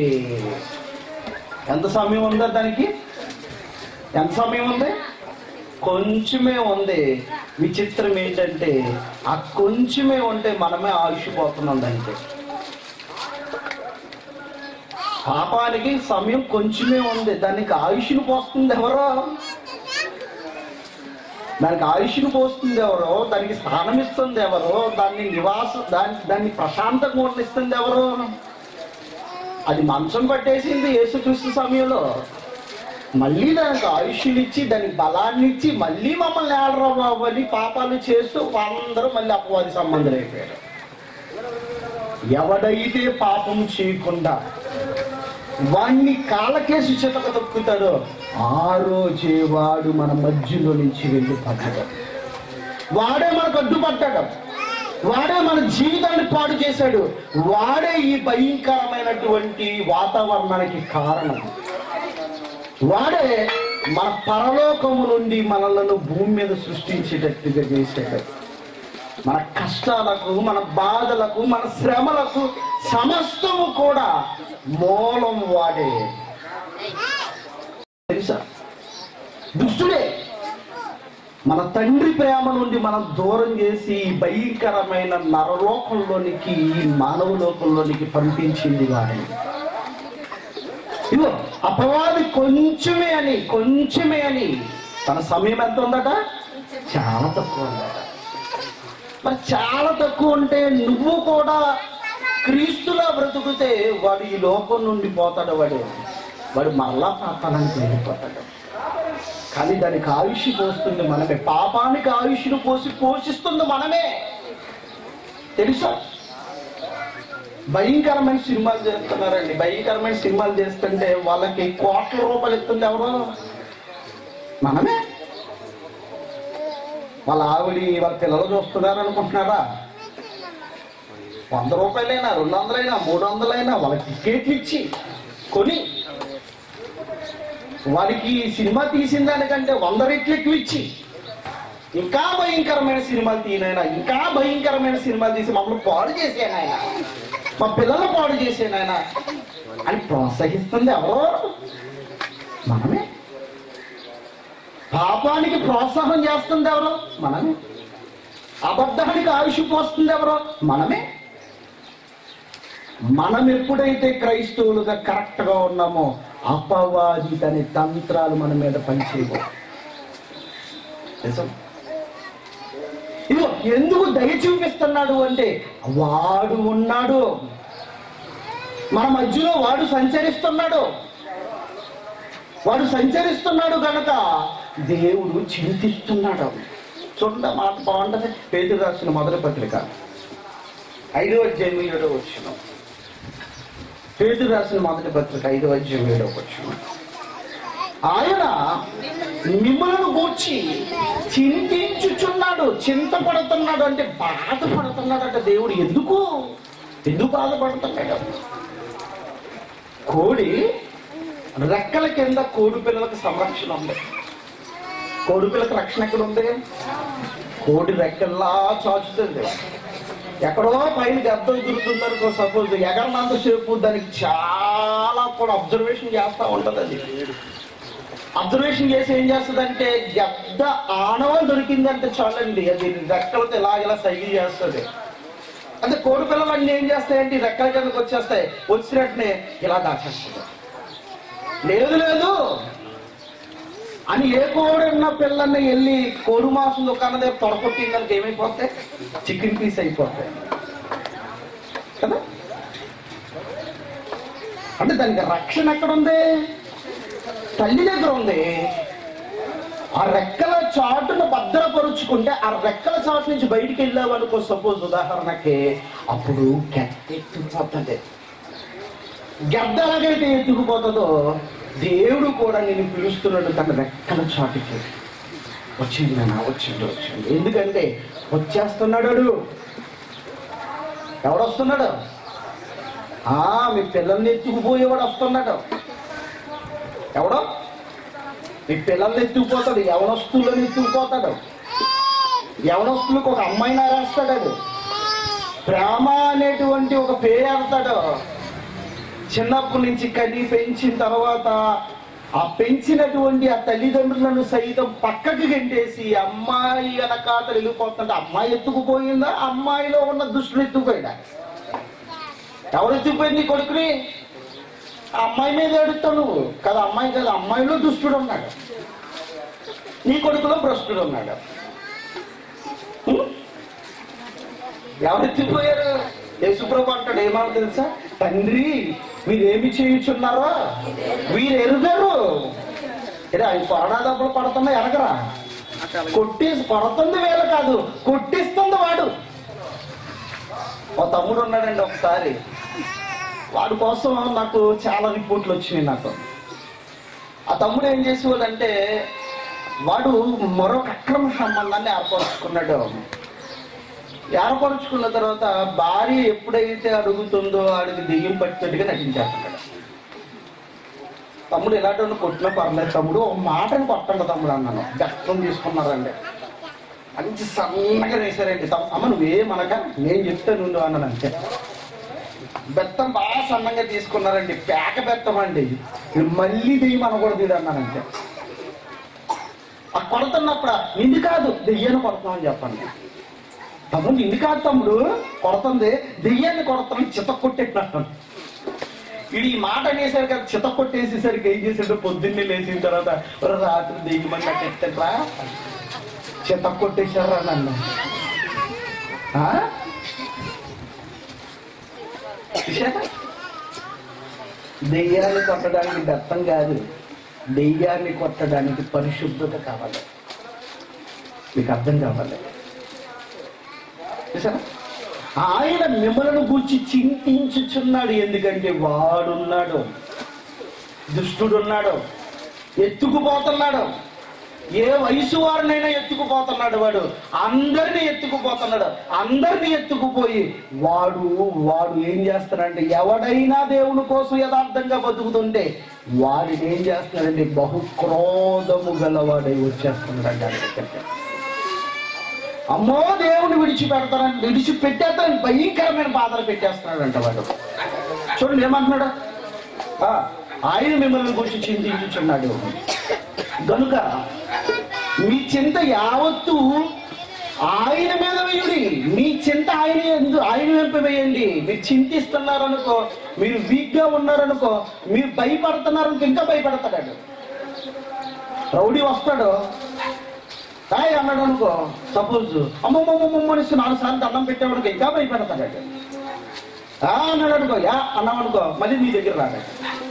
ఎంత సమయం ఉందా దానికి? ఎంత సమయం ఉంది? కొంచెమే ఉంది. విచిత్రం ఏంటంటే ఆ కొంచెమే ఉంటే మనమే ఆయుషిపోతున్నాం. దానికి పాపానికి సమయం కొంచెమే ఉంది. దానికి ఆయుష్ను పోస్తుంది ఎవరో, దానికి ఆయుష్ను పోస్తుంది ఎవరో, దానికి స్థానం ఇస్తుంది ఎవరో, దాన్ని నివాసం దాన్ని దాన్ని ప్రశాంతంగా ఉండనిస్తుంది ఎవరో. అది మంచం పట్టేసింది యేసుక్రీస్తు సమయంలో. మళ్ళీ దానికి ఆయుష్నిచ్చి దానికి బలాన్ని ఇచ్చి మళ్ళీ మమ్మల్ని ఏడరా బాబు అని పాపాలు చేస్తూ అందరూ మళ్ళీ అపవాది సంబంధులు అయిపోయారు. ఎవడైతే పాపం చేయకుండా వాణ్ణి కాళ్ళకేసి చితక తొక్కుతాడో ఆ రోజే వాడు మన మధ్యలో నుంచి వెళ్ళిపోతాడు. వాడే మనకు అడ్డుపడ్డాడు, వాడే మన జీవితాన్ని పాడు చేశాడు, వాడే ఈ భయంకరమైనటువంటి వాతావరణానికి కారణం. వాడే మన పరలోకము నుండి మనలను భూమి మీద సృష్టించేటట్టుగా చేశాడు. మన కష్టాలకు, మన బాధలకు, మన శ్రమలకు సమస్తము కూడా మూలం వాడే. తెలుసా? దుష్టుడే మన తండ్రి ప్రేమ నుండి మనం దూరం చేసి భయంకరమైన నరలోకంలోనికి, మానవ లోకంలోనికి పంపించింది వాడే. ఇదిగో అపవాది కొంచెమే అని కొంచెమే అని తన సమయం ఎంత ఉందట? చాలా తక్కువ ఉందట. మరి చాలా తక్కువ ఉంటే నువ్వు కూడా క్రీస్తులా బ్రతుకుతే వాడు ఈ లోకం నుండి పోతాడు. వాడు వాడు మరలా పాపానికి వెళ్ళిపోతాడు. కానీ దానికి ఆయుష్ పోస్తుంది మనమే. పాపానికి ఆయుష్ను పోసి పోషిస్తుంది మనమే. తెలుసా? భయంకరమైన సినిమాలు చేస్తున్నారండి. భయంకరమైన సినిమాలు చేస్తుంటే వాళ్ళకి కోట్ల రూపాయలు ఇస్తుంది ఎవరు? మనమే. వాళ్ళ ఆవిడి వాళ్ళ పిల్లలు చూస్తున్నారు అనుకుంటున్నారా? వంద రూపాయలైనా రెండు వందలైనా మూడు వందలైనా వాళ్ళకి టికెట్లు ఇచ్చి కొని వారికి సినిమా తీసిన దానికంటే వంద రెట్లు ఎక్కువ ఇచ్చి ఇంకా భయంకరమైన సినిమాలు తీయనైనా, ఇంకా భయంకరమైన సినిమాలు తీసి మమ్మల్ని పాడు చేసేనాయన, మా పిల్లలు పాడు చేసేనాయన అని ప్రోత్సహిస్తుంది ఎవరో? మనమే. పాపానికి ప్రోత్సాహం చేస్తుంది ఎవరో? మనమే. అబద్ధానికి ఆయుష్ పోస్తుంది ఎవరో? మనమే. మనం ఎప్పుడైతే క్రైస్తవులుగా కరెక్ట్గా ఉన్నామో అపవాది తన తంత్రాలు మన మీద పనిచేయవు. ఇదిగో ఎందుకు దయ చూపిస్తున్నాడు అంటే వాడు ఉన్నాడు మన మధ్యలో, వాడు సంచరిస్తున్నాడు. వాడు సంచరిస్తున్నాడు కనుక దేవుడు చింతిస్తున్నాడు. చూడండి మాట బాగుంటుంది. పేతురు రాసిన మొదటి పత్రిక ఐదో అధ్యాయం ఏడో వచనం. పేతురు రాసిన మొదటి పత్రిక ఐదో అధ్యాయం ఏడో వచనం. ఆయన మిమ్మల్ని గూర్చి చింతించుచున్నాడు. చింతపడుతున్నాడు అంటే బాధపడుతున్నాడు అంటే దేవుడు ఎందుకు ఎందుకు బాధపడుతున్నాడు? కోడి రెక్కల కింద కోడి పిల్లలకు సంరక్షణ ఉంది. కోడి పిల్లకి రక్షణ ఎక్కడ ఉంది? కోడి రెక్కల్లా చాచుతుంది. ఎక్కడో పైన గద్దలు దొరుకుతుందనుకో, సపోజ్ ఎగరనంత సేపు దానికి చాలా కూడా అబ్జర్వేషన్ చేస్తూ ఉంటుంది. అది అబ్జర్వేషన్ చేసి ఏం చేస్తుంది? గద్ద ఆనవం దొరికిందంటే చాలండి, అది రెక్కలతో ఇలా ఇలా సైకిల్ చేస్తుంది. అంటే కోడి పిల్లలు అన్నీ ఏం చేస్తాయంటే రెక్కల కిందకి వచ్చేస్తాయి. వచ్చినట్టునే ఇలా దాచేస్తుంది. లేదు లేదు అని ఏ కోడున్న పిల్లల్ని వెళ్ళి కోడి మాంసం దుకాణం దగ్గర తొడగొట్టిందానికి ఏమైపోతాయి? చికెన్ పీస్ అయిపోతాయి కదా. అంటే దానికి రక్షణ ఎక్కడుంది? తల్లి దగ్గర ఉంది. ఆ రెక్కల చాటును భద్రపరుచుకుంటే ఆ రెక్కల చాటు నుంచి బయటికి వెళ్ళావనుకో, సపోజ్ ఉదాహరణకి, అప్పుడు గద్ద ఎత్తుకుపోతుంది. గద్ద ఎలాగైతే ఎత్తుకుపోతుందో దేవుడు కూడా నేను పిలుస్తున్నాడు తన రెక్కల చాటుకి. వచ్చింది నాన్న, వచ్చిండు వచ్చింది. ఎందుకంటే వచ్చేస్తున్నాడు. ఎవడొస్తున్నాడు? ఆ మీ పిల్లల్ని ఎత్తుకుపోయేవాడు వస్తున్నాడు. ఎవడో? మీ పిల్లల్ని ఎత్తుకుపోతాడు. యవనస్తులను ఎత్తుకుపోతాడు. యవనస్తులకు ఒక అమ్మాయిని ఆరేస్తాడు. ప్రేమ అనేటువంటి ఒక పేరు ఆడతాడు. చిన్నప్పటి నుంచి కని పెంచిన తర్వాత ఆ పెంచినటువంటి ఆ తల్లిదండ్రులను సైతం పక్కకి గెంటేసి అమ్మాయి వెనకాత వెళ్ళిపోతుంటే అమ్మాయి ఎత్తుకుపోయిందా? అమ్మాయిలో ఉన్న దుష్టులు ఎత్తుకుపోయాడా? ఎవరు ఎత్తుకుపోయింది కొడుకుని? అమ్మాయి మీద ఏడుస్తావు నువ్వు కదా. అమ్మాయి కదా, అమ్మాయిలో దుష్టుడు ఉన్నాడు, నీ కొడుకులో భ్రష్టుడు ఉన్నాడు. ఎవరు ఎత్తుకుపోయారు? యేసుప్రభు అంటాడు ఏమన్నా తెలుసా? తండ్రి మీరేమి చేయుచున్నారో వీరు ఎరుగరు. ఇలా అవి కొరడా దెబ్బలు పడుతున్నా ఎరగరా? కొట్టి పడుతుంది వేళ కాదు, కొట్టిస్తుంది వాడు. ఓ తమ్ముడు ఉన్నాడండి. ఒకసారి వాడి కోసం నాకు చాలా రిపోర్ట్లు వచ్చినాయి నాకు. ఆ తమ్ముడు ఏం చేసేవాడంటే వాడు మరొక అక్రమ సంబంధాన్ని ఏర్పరచుకున్నాడు. ఏర్పరచుకున్న తర్వాత భార్య ఎప్పుడైతే అడుగుతుందో ఆడికి దెయ్యం పట్టినట్టుగా నటించేస్తున్నాడు. తమ్ముడు ఎలాంటి కొట్టినా పర్లేదు తమ్ముడు, ఒక మాటని కొట్టండి తమ్ముడు అన్నాను. గట్టం తీసుకున్నారండి, మంచి సన్నగా వేశారండి. అమ్మ నువ్వేమనక నేను చెప్తాను నుండి అన్నాను అంతే. బెత్తం బాగా సన్నంగా తీసుకున్నారండి, పేక బెత్తం అండి. మళ్ళీ దెయ్యం అనకూడదు ఇది అన్నానంటే. ఆ కొడుతున్నప్పుడు నింది కాదు దెయ్యాన్ని కొడుతున్నామని చెప్పండి. తమ్ముడు నింది కాదు తమ్ముడు కొడుతుంది, దెయ్యాన్ని కొడుతున్నాం చిత కొట్టేటట్టు. ఇది ఈ మాట అనేసరికి కదా చిత కొట్టేసేసరికి ఏం చేసాడు? పొద్దున్నే లేచిన తర్వాత రాత్రి దెయ్యమని కట్టెట్టరా చిత కొట్టేశారా నన్ను. దెయ్యాన్ని కొట్టడానికి దత్తం కాదు, దెయ్యాన్ని కొట్టడానికి పరిశుద్ధత కావాలి. మీకు అర్థం కావాలి. ఆయన మిమ్మల్ని గూర్చి చింతించుచున్నాడు. ఎందుకంటే వాడున్నాడు, దుష్టుడున్నాడు, ఎత్తుకుపోతున్నాడు. ఏ వయసు వారినైనా ఎత్తుకుపోతున్నాడు వాడు, అందరినీ ఎత్తుకుపోతున్నాడు. అందరినీ ఎత్తుకుపోయి వాడు వాడు ఏం చేస్తాడంటే, ఎవడైనా దేవుని కోసం యథార్థంగా బతుకుతుంటే వాడిని ఏం చేస్తున్నాడంటే బహు క్రోధము గలవాడై వచ్చేస్తున్నాడు. అమ్మో దేవుని విడిచిపెడతానని విడిచిపెట్టేస్తానని భయంకరమైన బాధలు పెట్టేస్తున్నాడంట వాడు. చూడండి ఏమంటున్నాడు, ఆయన మిమ్మల్ని గురించి చింతించుచున్నాడు గనుక మీ చింత యావత్తు ఆయన మీద వేయుడి. మీ చింత ఆయన ఎందు ఆయన వెంప వేయండి. మీరు చింతిస్తున్నారు అనుకో, మీరు వీక్ గా ఉన్నారనుకో, మీరు భయపడుతున్నారనుకో, ఇంకా భయపడతాడు. రౌడీ వస్తాడు హాయ్ అన్నాడు అనుకో, సపోజ్ అమ్మమ్మమ్మమ్మ అనేసి నాలుగు సార్లు దండం పెట్టేవాడికి ఇంకా భయపడతాడు. అన్నాడు అనుకో, యా అన్నామనుకో, మళ్ళీ నీ దగ్గర రాడు.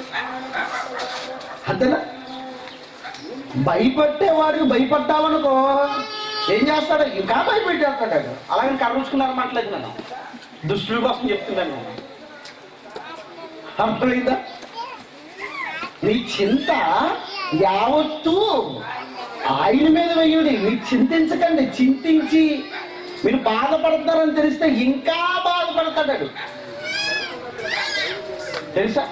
అంతేనా? భయపట్టేవాడికి భయపడ్డావనుకో ఏం చేస్తాడు, ఇంకా భయపెట్టేస్తాడు. అలాగని కర్రుచుకున్నారు మాట్లేదు, నేను దుష్టుల కోసం చెప్తున్నాను. అర్థమైందా? నీ చింత యావత్తు ఆయన మీద వేయుడి. మీరు చింతించకండి. చింతించి మీరు బాధపడతారని తెలిస్తే ఇంకా బాధపడతాడు. తెలుసా?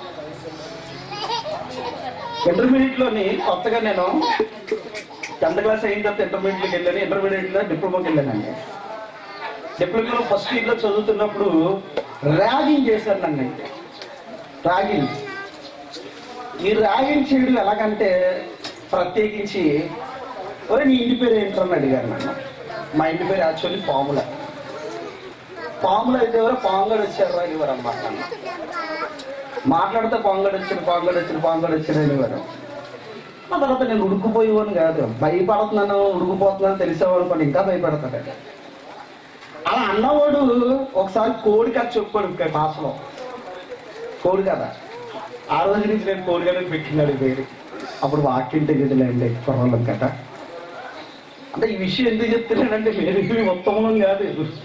ఇంటర్మీడియట్ లోని కొత్తగా నేను టెన్త్ క్లాస్ అయిన తర్వాత ఇంటర్మీడియట్లోకి వెళ్ళాను. ఇంటర్మీడియట్ లో డిప్లొమాకి వెళ్ళానండి. డిప్లొమాలో ఫస్ట్ ఇయర్ లో చదువుతున్నప్పుడు ర్యాగింగ్ చేశారు నన్ను. ర్యాగింగ్ ఈ ర్యాగింగ్ చేయడం ఎలాగంటే, ప్రత్యేకించి ఒరే నీ ఇంటి పేరు ఏంటని అడిగారు నన్ను. మా ఇంటి పేరు యాక్చువల్లీ పాముల. పాములు అయితే ఎవరో పాముగడు వచ్చారు అనేవారు అన్నమాట. నన్ను మాట్లాడితే పాముగడు వచ్చాడు పాముగడు వచ్చాడు పాముగడు వచ్చాడు అనేవారు. ఆ తర్వాత నేను ఉడుకుపోయేవాను కాదు, భయపడుతున్నాను ఉడుకుపోతున్నాను తెలిసేవాడు కొన్ని ఇంకా భయపడతాడు. అలా అన్నవాడు ఒకసారి కోడి కథ చెప్పుకోడు భాషలో. కోడి కథ ఆ రోజు నుంచి నేను కోడి కథ పెట్టినాడు పేరు. అప్పుడు వాక్యం తెలియదులేండి కుర్రలం కథ. అంటే ఈ విషయం ఎందుకు చెప్తున్నానంటే మీరు మొత్తం కాదు.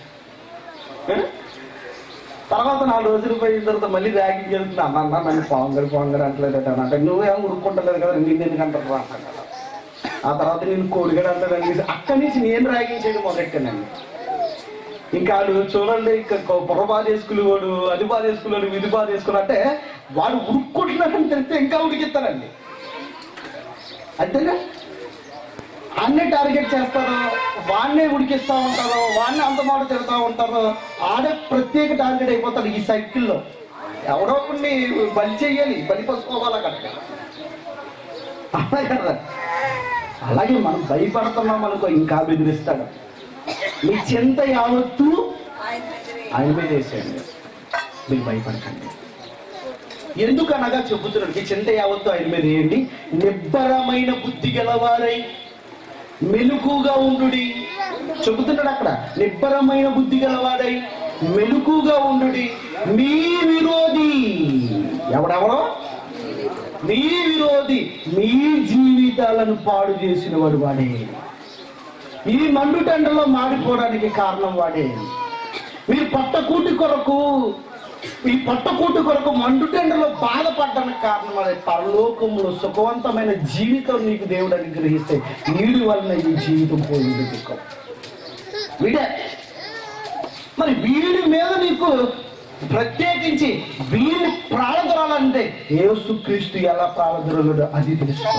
తర్వాత నాలుగు రోజులు పోయిన తర్వాత మళ్ళీ ర్యాగింగ్ వెళ్తున్నా, అన్న అన్న నన్ను పాంగడు పాంగడు అంటలేదు అంటే, నువ్వేం ఉడుక్కుంటలేదు కదా నిన్ను ఎందుకు అంటారు అంటాను కదా. ఆ తర్వాత నేను కోడిగడు అంటాను. అక్కడి నుంచి నేను ర్యాగింగ్ చేయడం మొదలెట్టానండి. ఇంకా వాడు చూడండి, ఇంకా పొర బాధ వేసుకునేవాడు, అది బాధ వేసుకున్నాడు, ఇది బాధ వేసుకున్నా అంటే వాడు ఉడుక్కుంటున్నాడని తెలిస్తే ఇంకా ఉడికిస్తానండి. అంతేగా? అన్నీ టార్గెట్ చేస్తారు, వాడినే ఉడికిస్తూ ఉంటారు, వాడిని అంత మాట తిడతా ఉంటారు. ఆడే ప్రత్యేక టార్గెట్ అయిపోతాడు ఈ సైకిల్లో. ఎవరో కొన్ని బలి చెయ్యాలి, బలి పసుకోవాలి కనుక. అలా కదా? అలాగే మనం భయపడుతున్నాం అనుకో ఇంకా బెదిరిస్తాడు. మీ చింత యావత్తు ఆయన మీద వేసేయండి, మీరు భయపడకండి. ఎందుకనగా చెబుతున్నాడు, మీ చింత యావత్తు ఆయన మీద వేయండి. నిబ్బరమైన బుద్ధి గలవారై మెలుకుగా ఉండుడి. చెబుతున్నాడు అక్కడ, నిబ్బరమైన బుద్ధి గలవాడై మెలుకుగా ఉండుడి. మీ విరోధి ఎవడెవడో, మీ విరోధి మీ జీవితాలను పాడు చేసిన వాడు వాడే. ఈ మండుటెండలో మాడిపోవడానికి కారణం వాడే. మీరు పట్టకూటి కొరకు ఈ పట్టకూటి కొరకు మండుటెండలో బాధపడడానికి కారణం వాడే. పరలోకంలో సుఖవంతమైన జీవితం నీకు దేవుడు అనుగ్రహిస్తే వీడి వలన ఈ జీవితం పోయింది వీడే. మరి వీడి మీద నీకు ప్రత్యేకించి వీడిని ప్రాణదొరాలంటే యేసుక్రీస్తు ఎలా ప్రాణదొరలడు అది తెలుసుకో.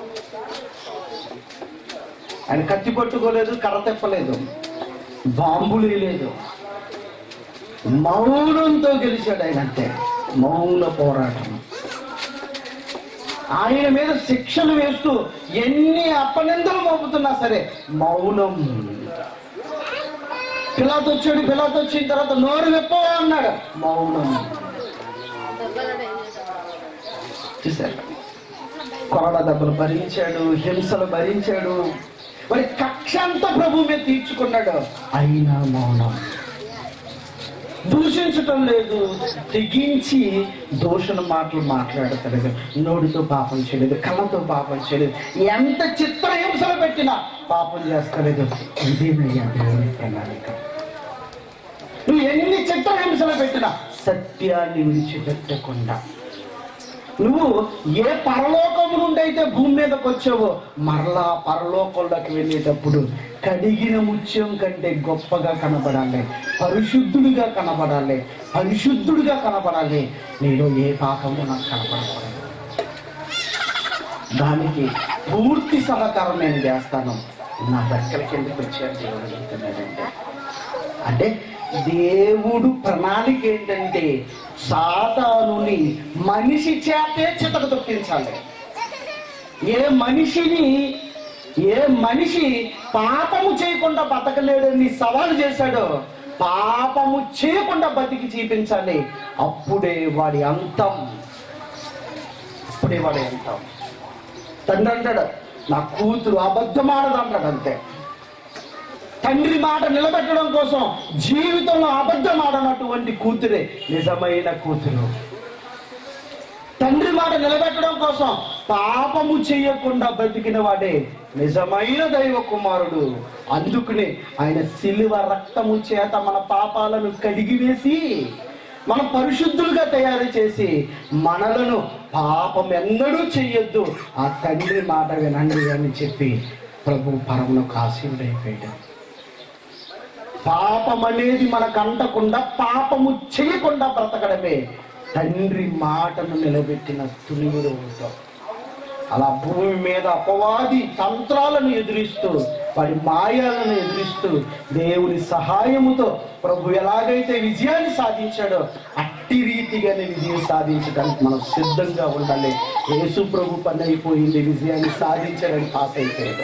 ఆయన కత్తి పట్టుకోలేదు, కర్ర తెప్పలేదు, బాంబులు వేయలేదు, మౌనంతో గెలిచాడు ఆయన. అంతే, మౌన పోరాటం. ఆయన మీద శిక్షలు వేస్తూ ఎన్ని అపనిందలు మోపుతున్నా సరే మౌనం. పిలాతు వచ్చాడు, పిలాతు వచ్చిన తర్వాత నోరు విప్పవా అన్నాడు, మౌనం. చూసారు, కొరడా దెబ్బలు భరించాడు, హింసలు భరించాడు, మరి కక్ష అంతా ప్రభు మీద తీర్చుకున్నాడు, అయినా మౌనం. దూషించటం లేదు, తెగించి దూషణ మాటలు మాట్లాడతలేదు, నోటితో పాపం చేయలేదు, కళ్ళతో పాపం చేయలేదు, ఎంత చిత్రహింసలు పెట్టినా పాపం చేస్తలేదు. ఇదేనయ్యా దేవుని ప్రణాళిక. నువ్వు ఎన్ని చిత్రహింసలు పెట్టినా సత్యాన్ని విడిచిపెట్టకుండా నువ్వు ఏ పరలోకము నుండి అయితే భూమి మీదకి వచ్చావో మరలా పరలోకంలోకి వెళ్ళేటప్పుడు కడిగిన ముత్యం కంటే గొప్పగా కనబడాలి, పరిశుద్ధుడిగా కనబడాలి, పరిశుద్ధుడిగా కనబడాలి. నేను ఏ పాపము నాకు కనబడకూడదు. దానికి పూర్తి సహకారం నేను చేస్తాను. నా దగ్గరికి ఎందుకు వచ్చారు దేవుడు చెప్తున్నాడంటే, అంటే దేవుడు ప్రణాళిక ఏంటంటే సాతానుని మనిషి చేతే చితక తొక్కించాలి. ఏ మనిషిని ఏ మనిషి పాపము చేయకుండా బతకలేడని సవాలు చేశాడో పాపము చేయకుండా బతికి చూపించాలి. అప్పుడే వాడి అంతం, అప్పుడే వాడి అంతం. తండ్రి అంటాడు, నా కూతురు అబద్ధమాడదు అంటాడు. అంతే. తండ్రి మాట నిలబెట్టడం కోసం జీవితంలో అబద్ధం ఆడనటువంటి కూతురే నిజమైన కూతురు. తండ్రి మాట నిలబెట్టడం కోసం పాపము చేయకుండా బతికిన వాడే నిజమైన దైవ కుమారుడు. అందుకనే ఆయన శిలువ రక్తము చేత మన పాపాలను కడిగివేసి మన పరిశుద్ధులుగా తయారు చేసి మనలను పాపం ఎన్నడూ చెయ్యొద్దు, ఆ తండ్రి మాట వినండి అని చెప్పి ప్రభు పరమునకు ఆశీర్వైపోయాడు. పాపం అనేది మనకు అంటకుండా పాపము చేయకుండా బ్రతకడమే తండ్రి మాటను నిలబెట్టిన తునివుడు ఉంటాం. అలా భూమి మీద అపవాది తంత్రాలను ఎదురిస్తూ వాడి మాయాలను ఎదురిస్తూ దేవుని సహాయముతో ప్రభు ఎలాగైతే విజయాన్ని సాధించాడో అట్టి రీతిగానే విజయం సాధించడానికి మనం సిద్ధంగా ఉండాలి. యేసు ప్రభు పని అయిపోయింది, విజయాన్ని సాధించడానికి పాస్ అయిపోయాడు.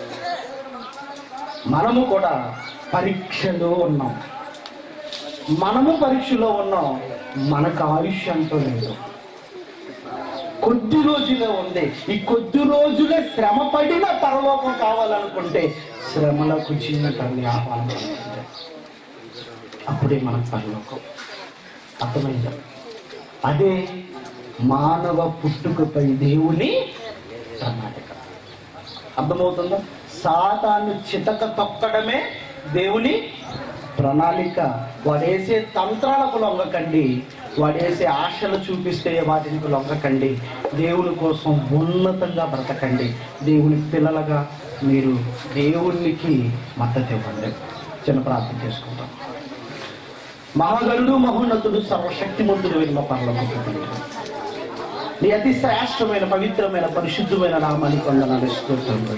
మనము కూడా పరీక్షలో ఉన్నాం, మనము పరీక్షలో ఉన్నాం. మనకు ఆయుష్ అంటూ లేదు, కొద్ది రోజులే ఉంది. ఈ కొద్ది రోజులే శ్రమ పడిన పరలోకం కావాలనుకుంటే శ్రమలకు చిన్న తల్లి ఆహ్వానం పడుతుంది. అప్పుడే మనకు పరలోకం. అర్థమైందా? అదే మానవ పుట్టుకపై దేవుని ప్రణాళిక. అర్థమవుతుందా? సాతాను చితక తొక్కడమే దేవుని ప్రణాళిక. వాడేసే తంత్రాలకు లొంగకండి, వాడేసే ఆశలు చూపిస్తే వాటిని లొంగకండి. దేవుని కోసం ఉన్నతంగా బ్రతకండి. దేవుని పిల్లలుగా మీరు దేవునికి మద్దతు ఇవ్వండి. చిన్న ప్రార్థన చేసుకుంటాం. మహాగణుడు, మహోన్నతుడు, సర్వశక్తిమంతుడు వెళ్ళిన పరలోకపు నీ అతి శ్రేష్టమైన పవిత్రమైన పరిశుద్ధమైన నామానికి వందనాలు స్తుతులు.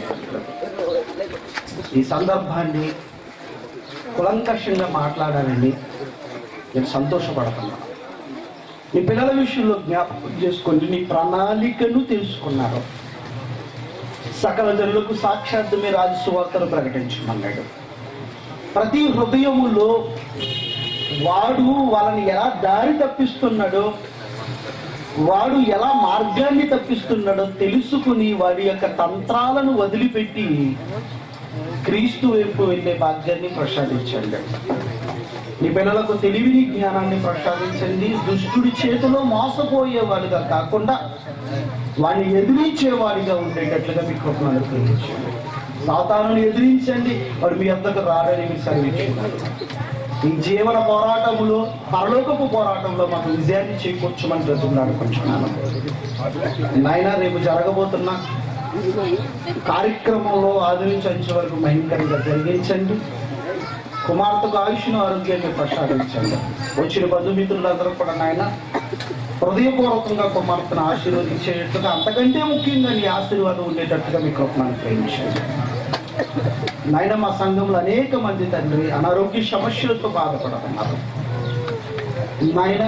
ఈ సందర్భాన్ని కులంకషంగా మాట్లాడాలని నేను సంతోషపడుతున్నాను. నీ పిల్లల విషయంలో జ్ఞాపకం చేసుకోండి. నీ ప్రణాళికను తెలుసుకున్నారు. సకల జనులకు సాక్షాత్తు రాజు సువార్తను ప్రకటించమన్నాడు. ప్రతి హృదయములో వాడు వాళ్ళని ఎలా దారి తప్పిస్తున్నాడో, వాడు ఎలా మార్గాన్ని తప్పిస్తున్నాడో తెలుసుకుని వాడి యొక్క తంత్రాలను వదిలిపెట్టి క్రీస్తు వైపు వెళ్ళే భాగ్యాన్ని ప్రసాదించండి. నీ పిల్లలకు తెలివిని జ్ఞానాన్ని ప్రసాదించండి. దుష్టుడి చేతిలో మోసపోయేవాడిగా కాకుండా వాడిని ఎదిరించేవాడిగా ఉండేటట్లుగా మీ కృపను అనుగ్రహించండి. సాతానుని ఎదిరించండి, వాడు మీ వద్దకు రాడని మీరు సెలవిస్తున్నారు. ఈ జీవన పోరాటములో పరలోకపు పోరాటంలో మాకు విజయాన్ని చేకూర్చమని బ్రతుకున్నాడు కొంచెం నాయన. రేపు జరగబోతున్న కార్యక్రమంలో ఆది నుంచి అంచే వరకు భయంకరంగా జరిగించండి. కుమార్తెకు ఆయుష్ను ఆరోగ్యాన్ని ప్రసాదించండి. వచ్చిన బంధుమిత్రులందరూ కూడా నాయన హృదయపూర్వకంగా కుమార్తెను ఆశీర్వదించేటట్టుగా, అంతకంటే ముఖ్యంగా నీ ఆశీర్వాదం ఉండేటట్టుగా మీ కృపను ప్రేమించండి నాయన. మా సంఘంలో అనేక మంది తండ్రి అనారోగ్య సమస్యలతో బాధపడుతున్నారు నాయన.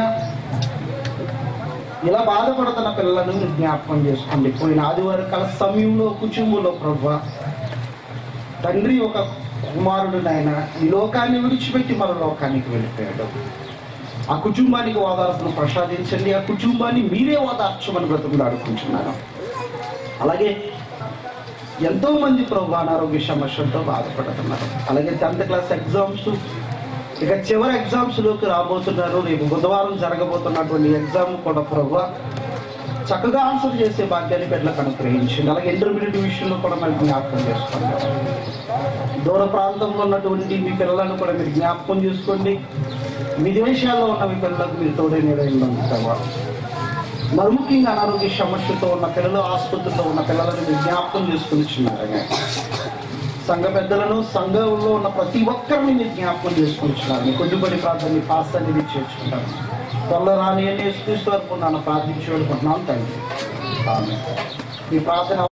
ఇలా బాధపడుతున్న పిల్లలను జ్ఞాపకం చేసుకోండి. పోయిన ఆదివారం కాల సమయంలో కుటుంబంలో ప్రభువా తండ్రి ఒక కుమారుడు నాయన ఈ లోకాన్ని విడిచిపెట్టి మరో లోకానికి వెళ్ళిపోయాడు. ఆ కుటుంబానికి ఓదార్పును ప్రసాదించండి. ఆ కుటుంబాన్ని మీరే ఓదార్చమని బ్రతుకులు అడుగుకుంటున్నాను. అలాగే ఎంతో మంది ప్రభు అనారోగ్య సమస్యలతో బాధపడుతున్నారు. అలాగే టెన్త్ క్లాస్ ఎగ్జామ్స్, ఇక చివరి ఎగ్జామ్స్ లోకి రాబోతున్నారు. రేపు బుధవారం జరగబోతున్నటువంటి ఎగ్జామ్ కూడా ప్రభు చక్కగా ఆన్సర్ చేసే భాగ్యాన్ని బిడ్డలకు అనుగ్రహించండి. అలాగే ఇంటర్మీడియట్ విషయంలో కూడా మనం జ్ఞాపకం చేసుకోండి. దూర ప్రాంతంలో ఉన్నటువంటి మీ పిల్లలను కూడా మీరు జ్ఞాపకం చేసుకోండి. విదేశాల్లో ఉన్న మీ పిల్లలకు మీరు తోడే నీడైందంటారు. మరి ముఖ్యంగా అనారోగ్య సమస్యతో ఉన్న పిల్లలు, ఆసుపత్రిలో ఉన్న పిల్లలను మీరు జ్ఞాపకం చేసుకుంటున్నారని, సంఘ పెద్దలను, సంఘంలో ఉన్న ప్రతి ఒక్కరిని మీరు జ్ఞాపకం చేసుకుంటున్నారు. కొద్దిపడి ప్రార్థన పాస్ అనేది చేర్చుకుంటాను. త్వరలో రాని యేసుక్రీస్తు వరకు నన్ను ప్రార్థించి వేడుకుంటున్నాను తండ్రి. ఆమేన్. ఈ ప్రార్థన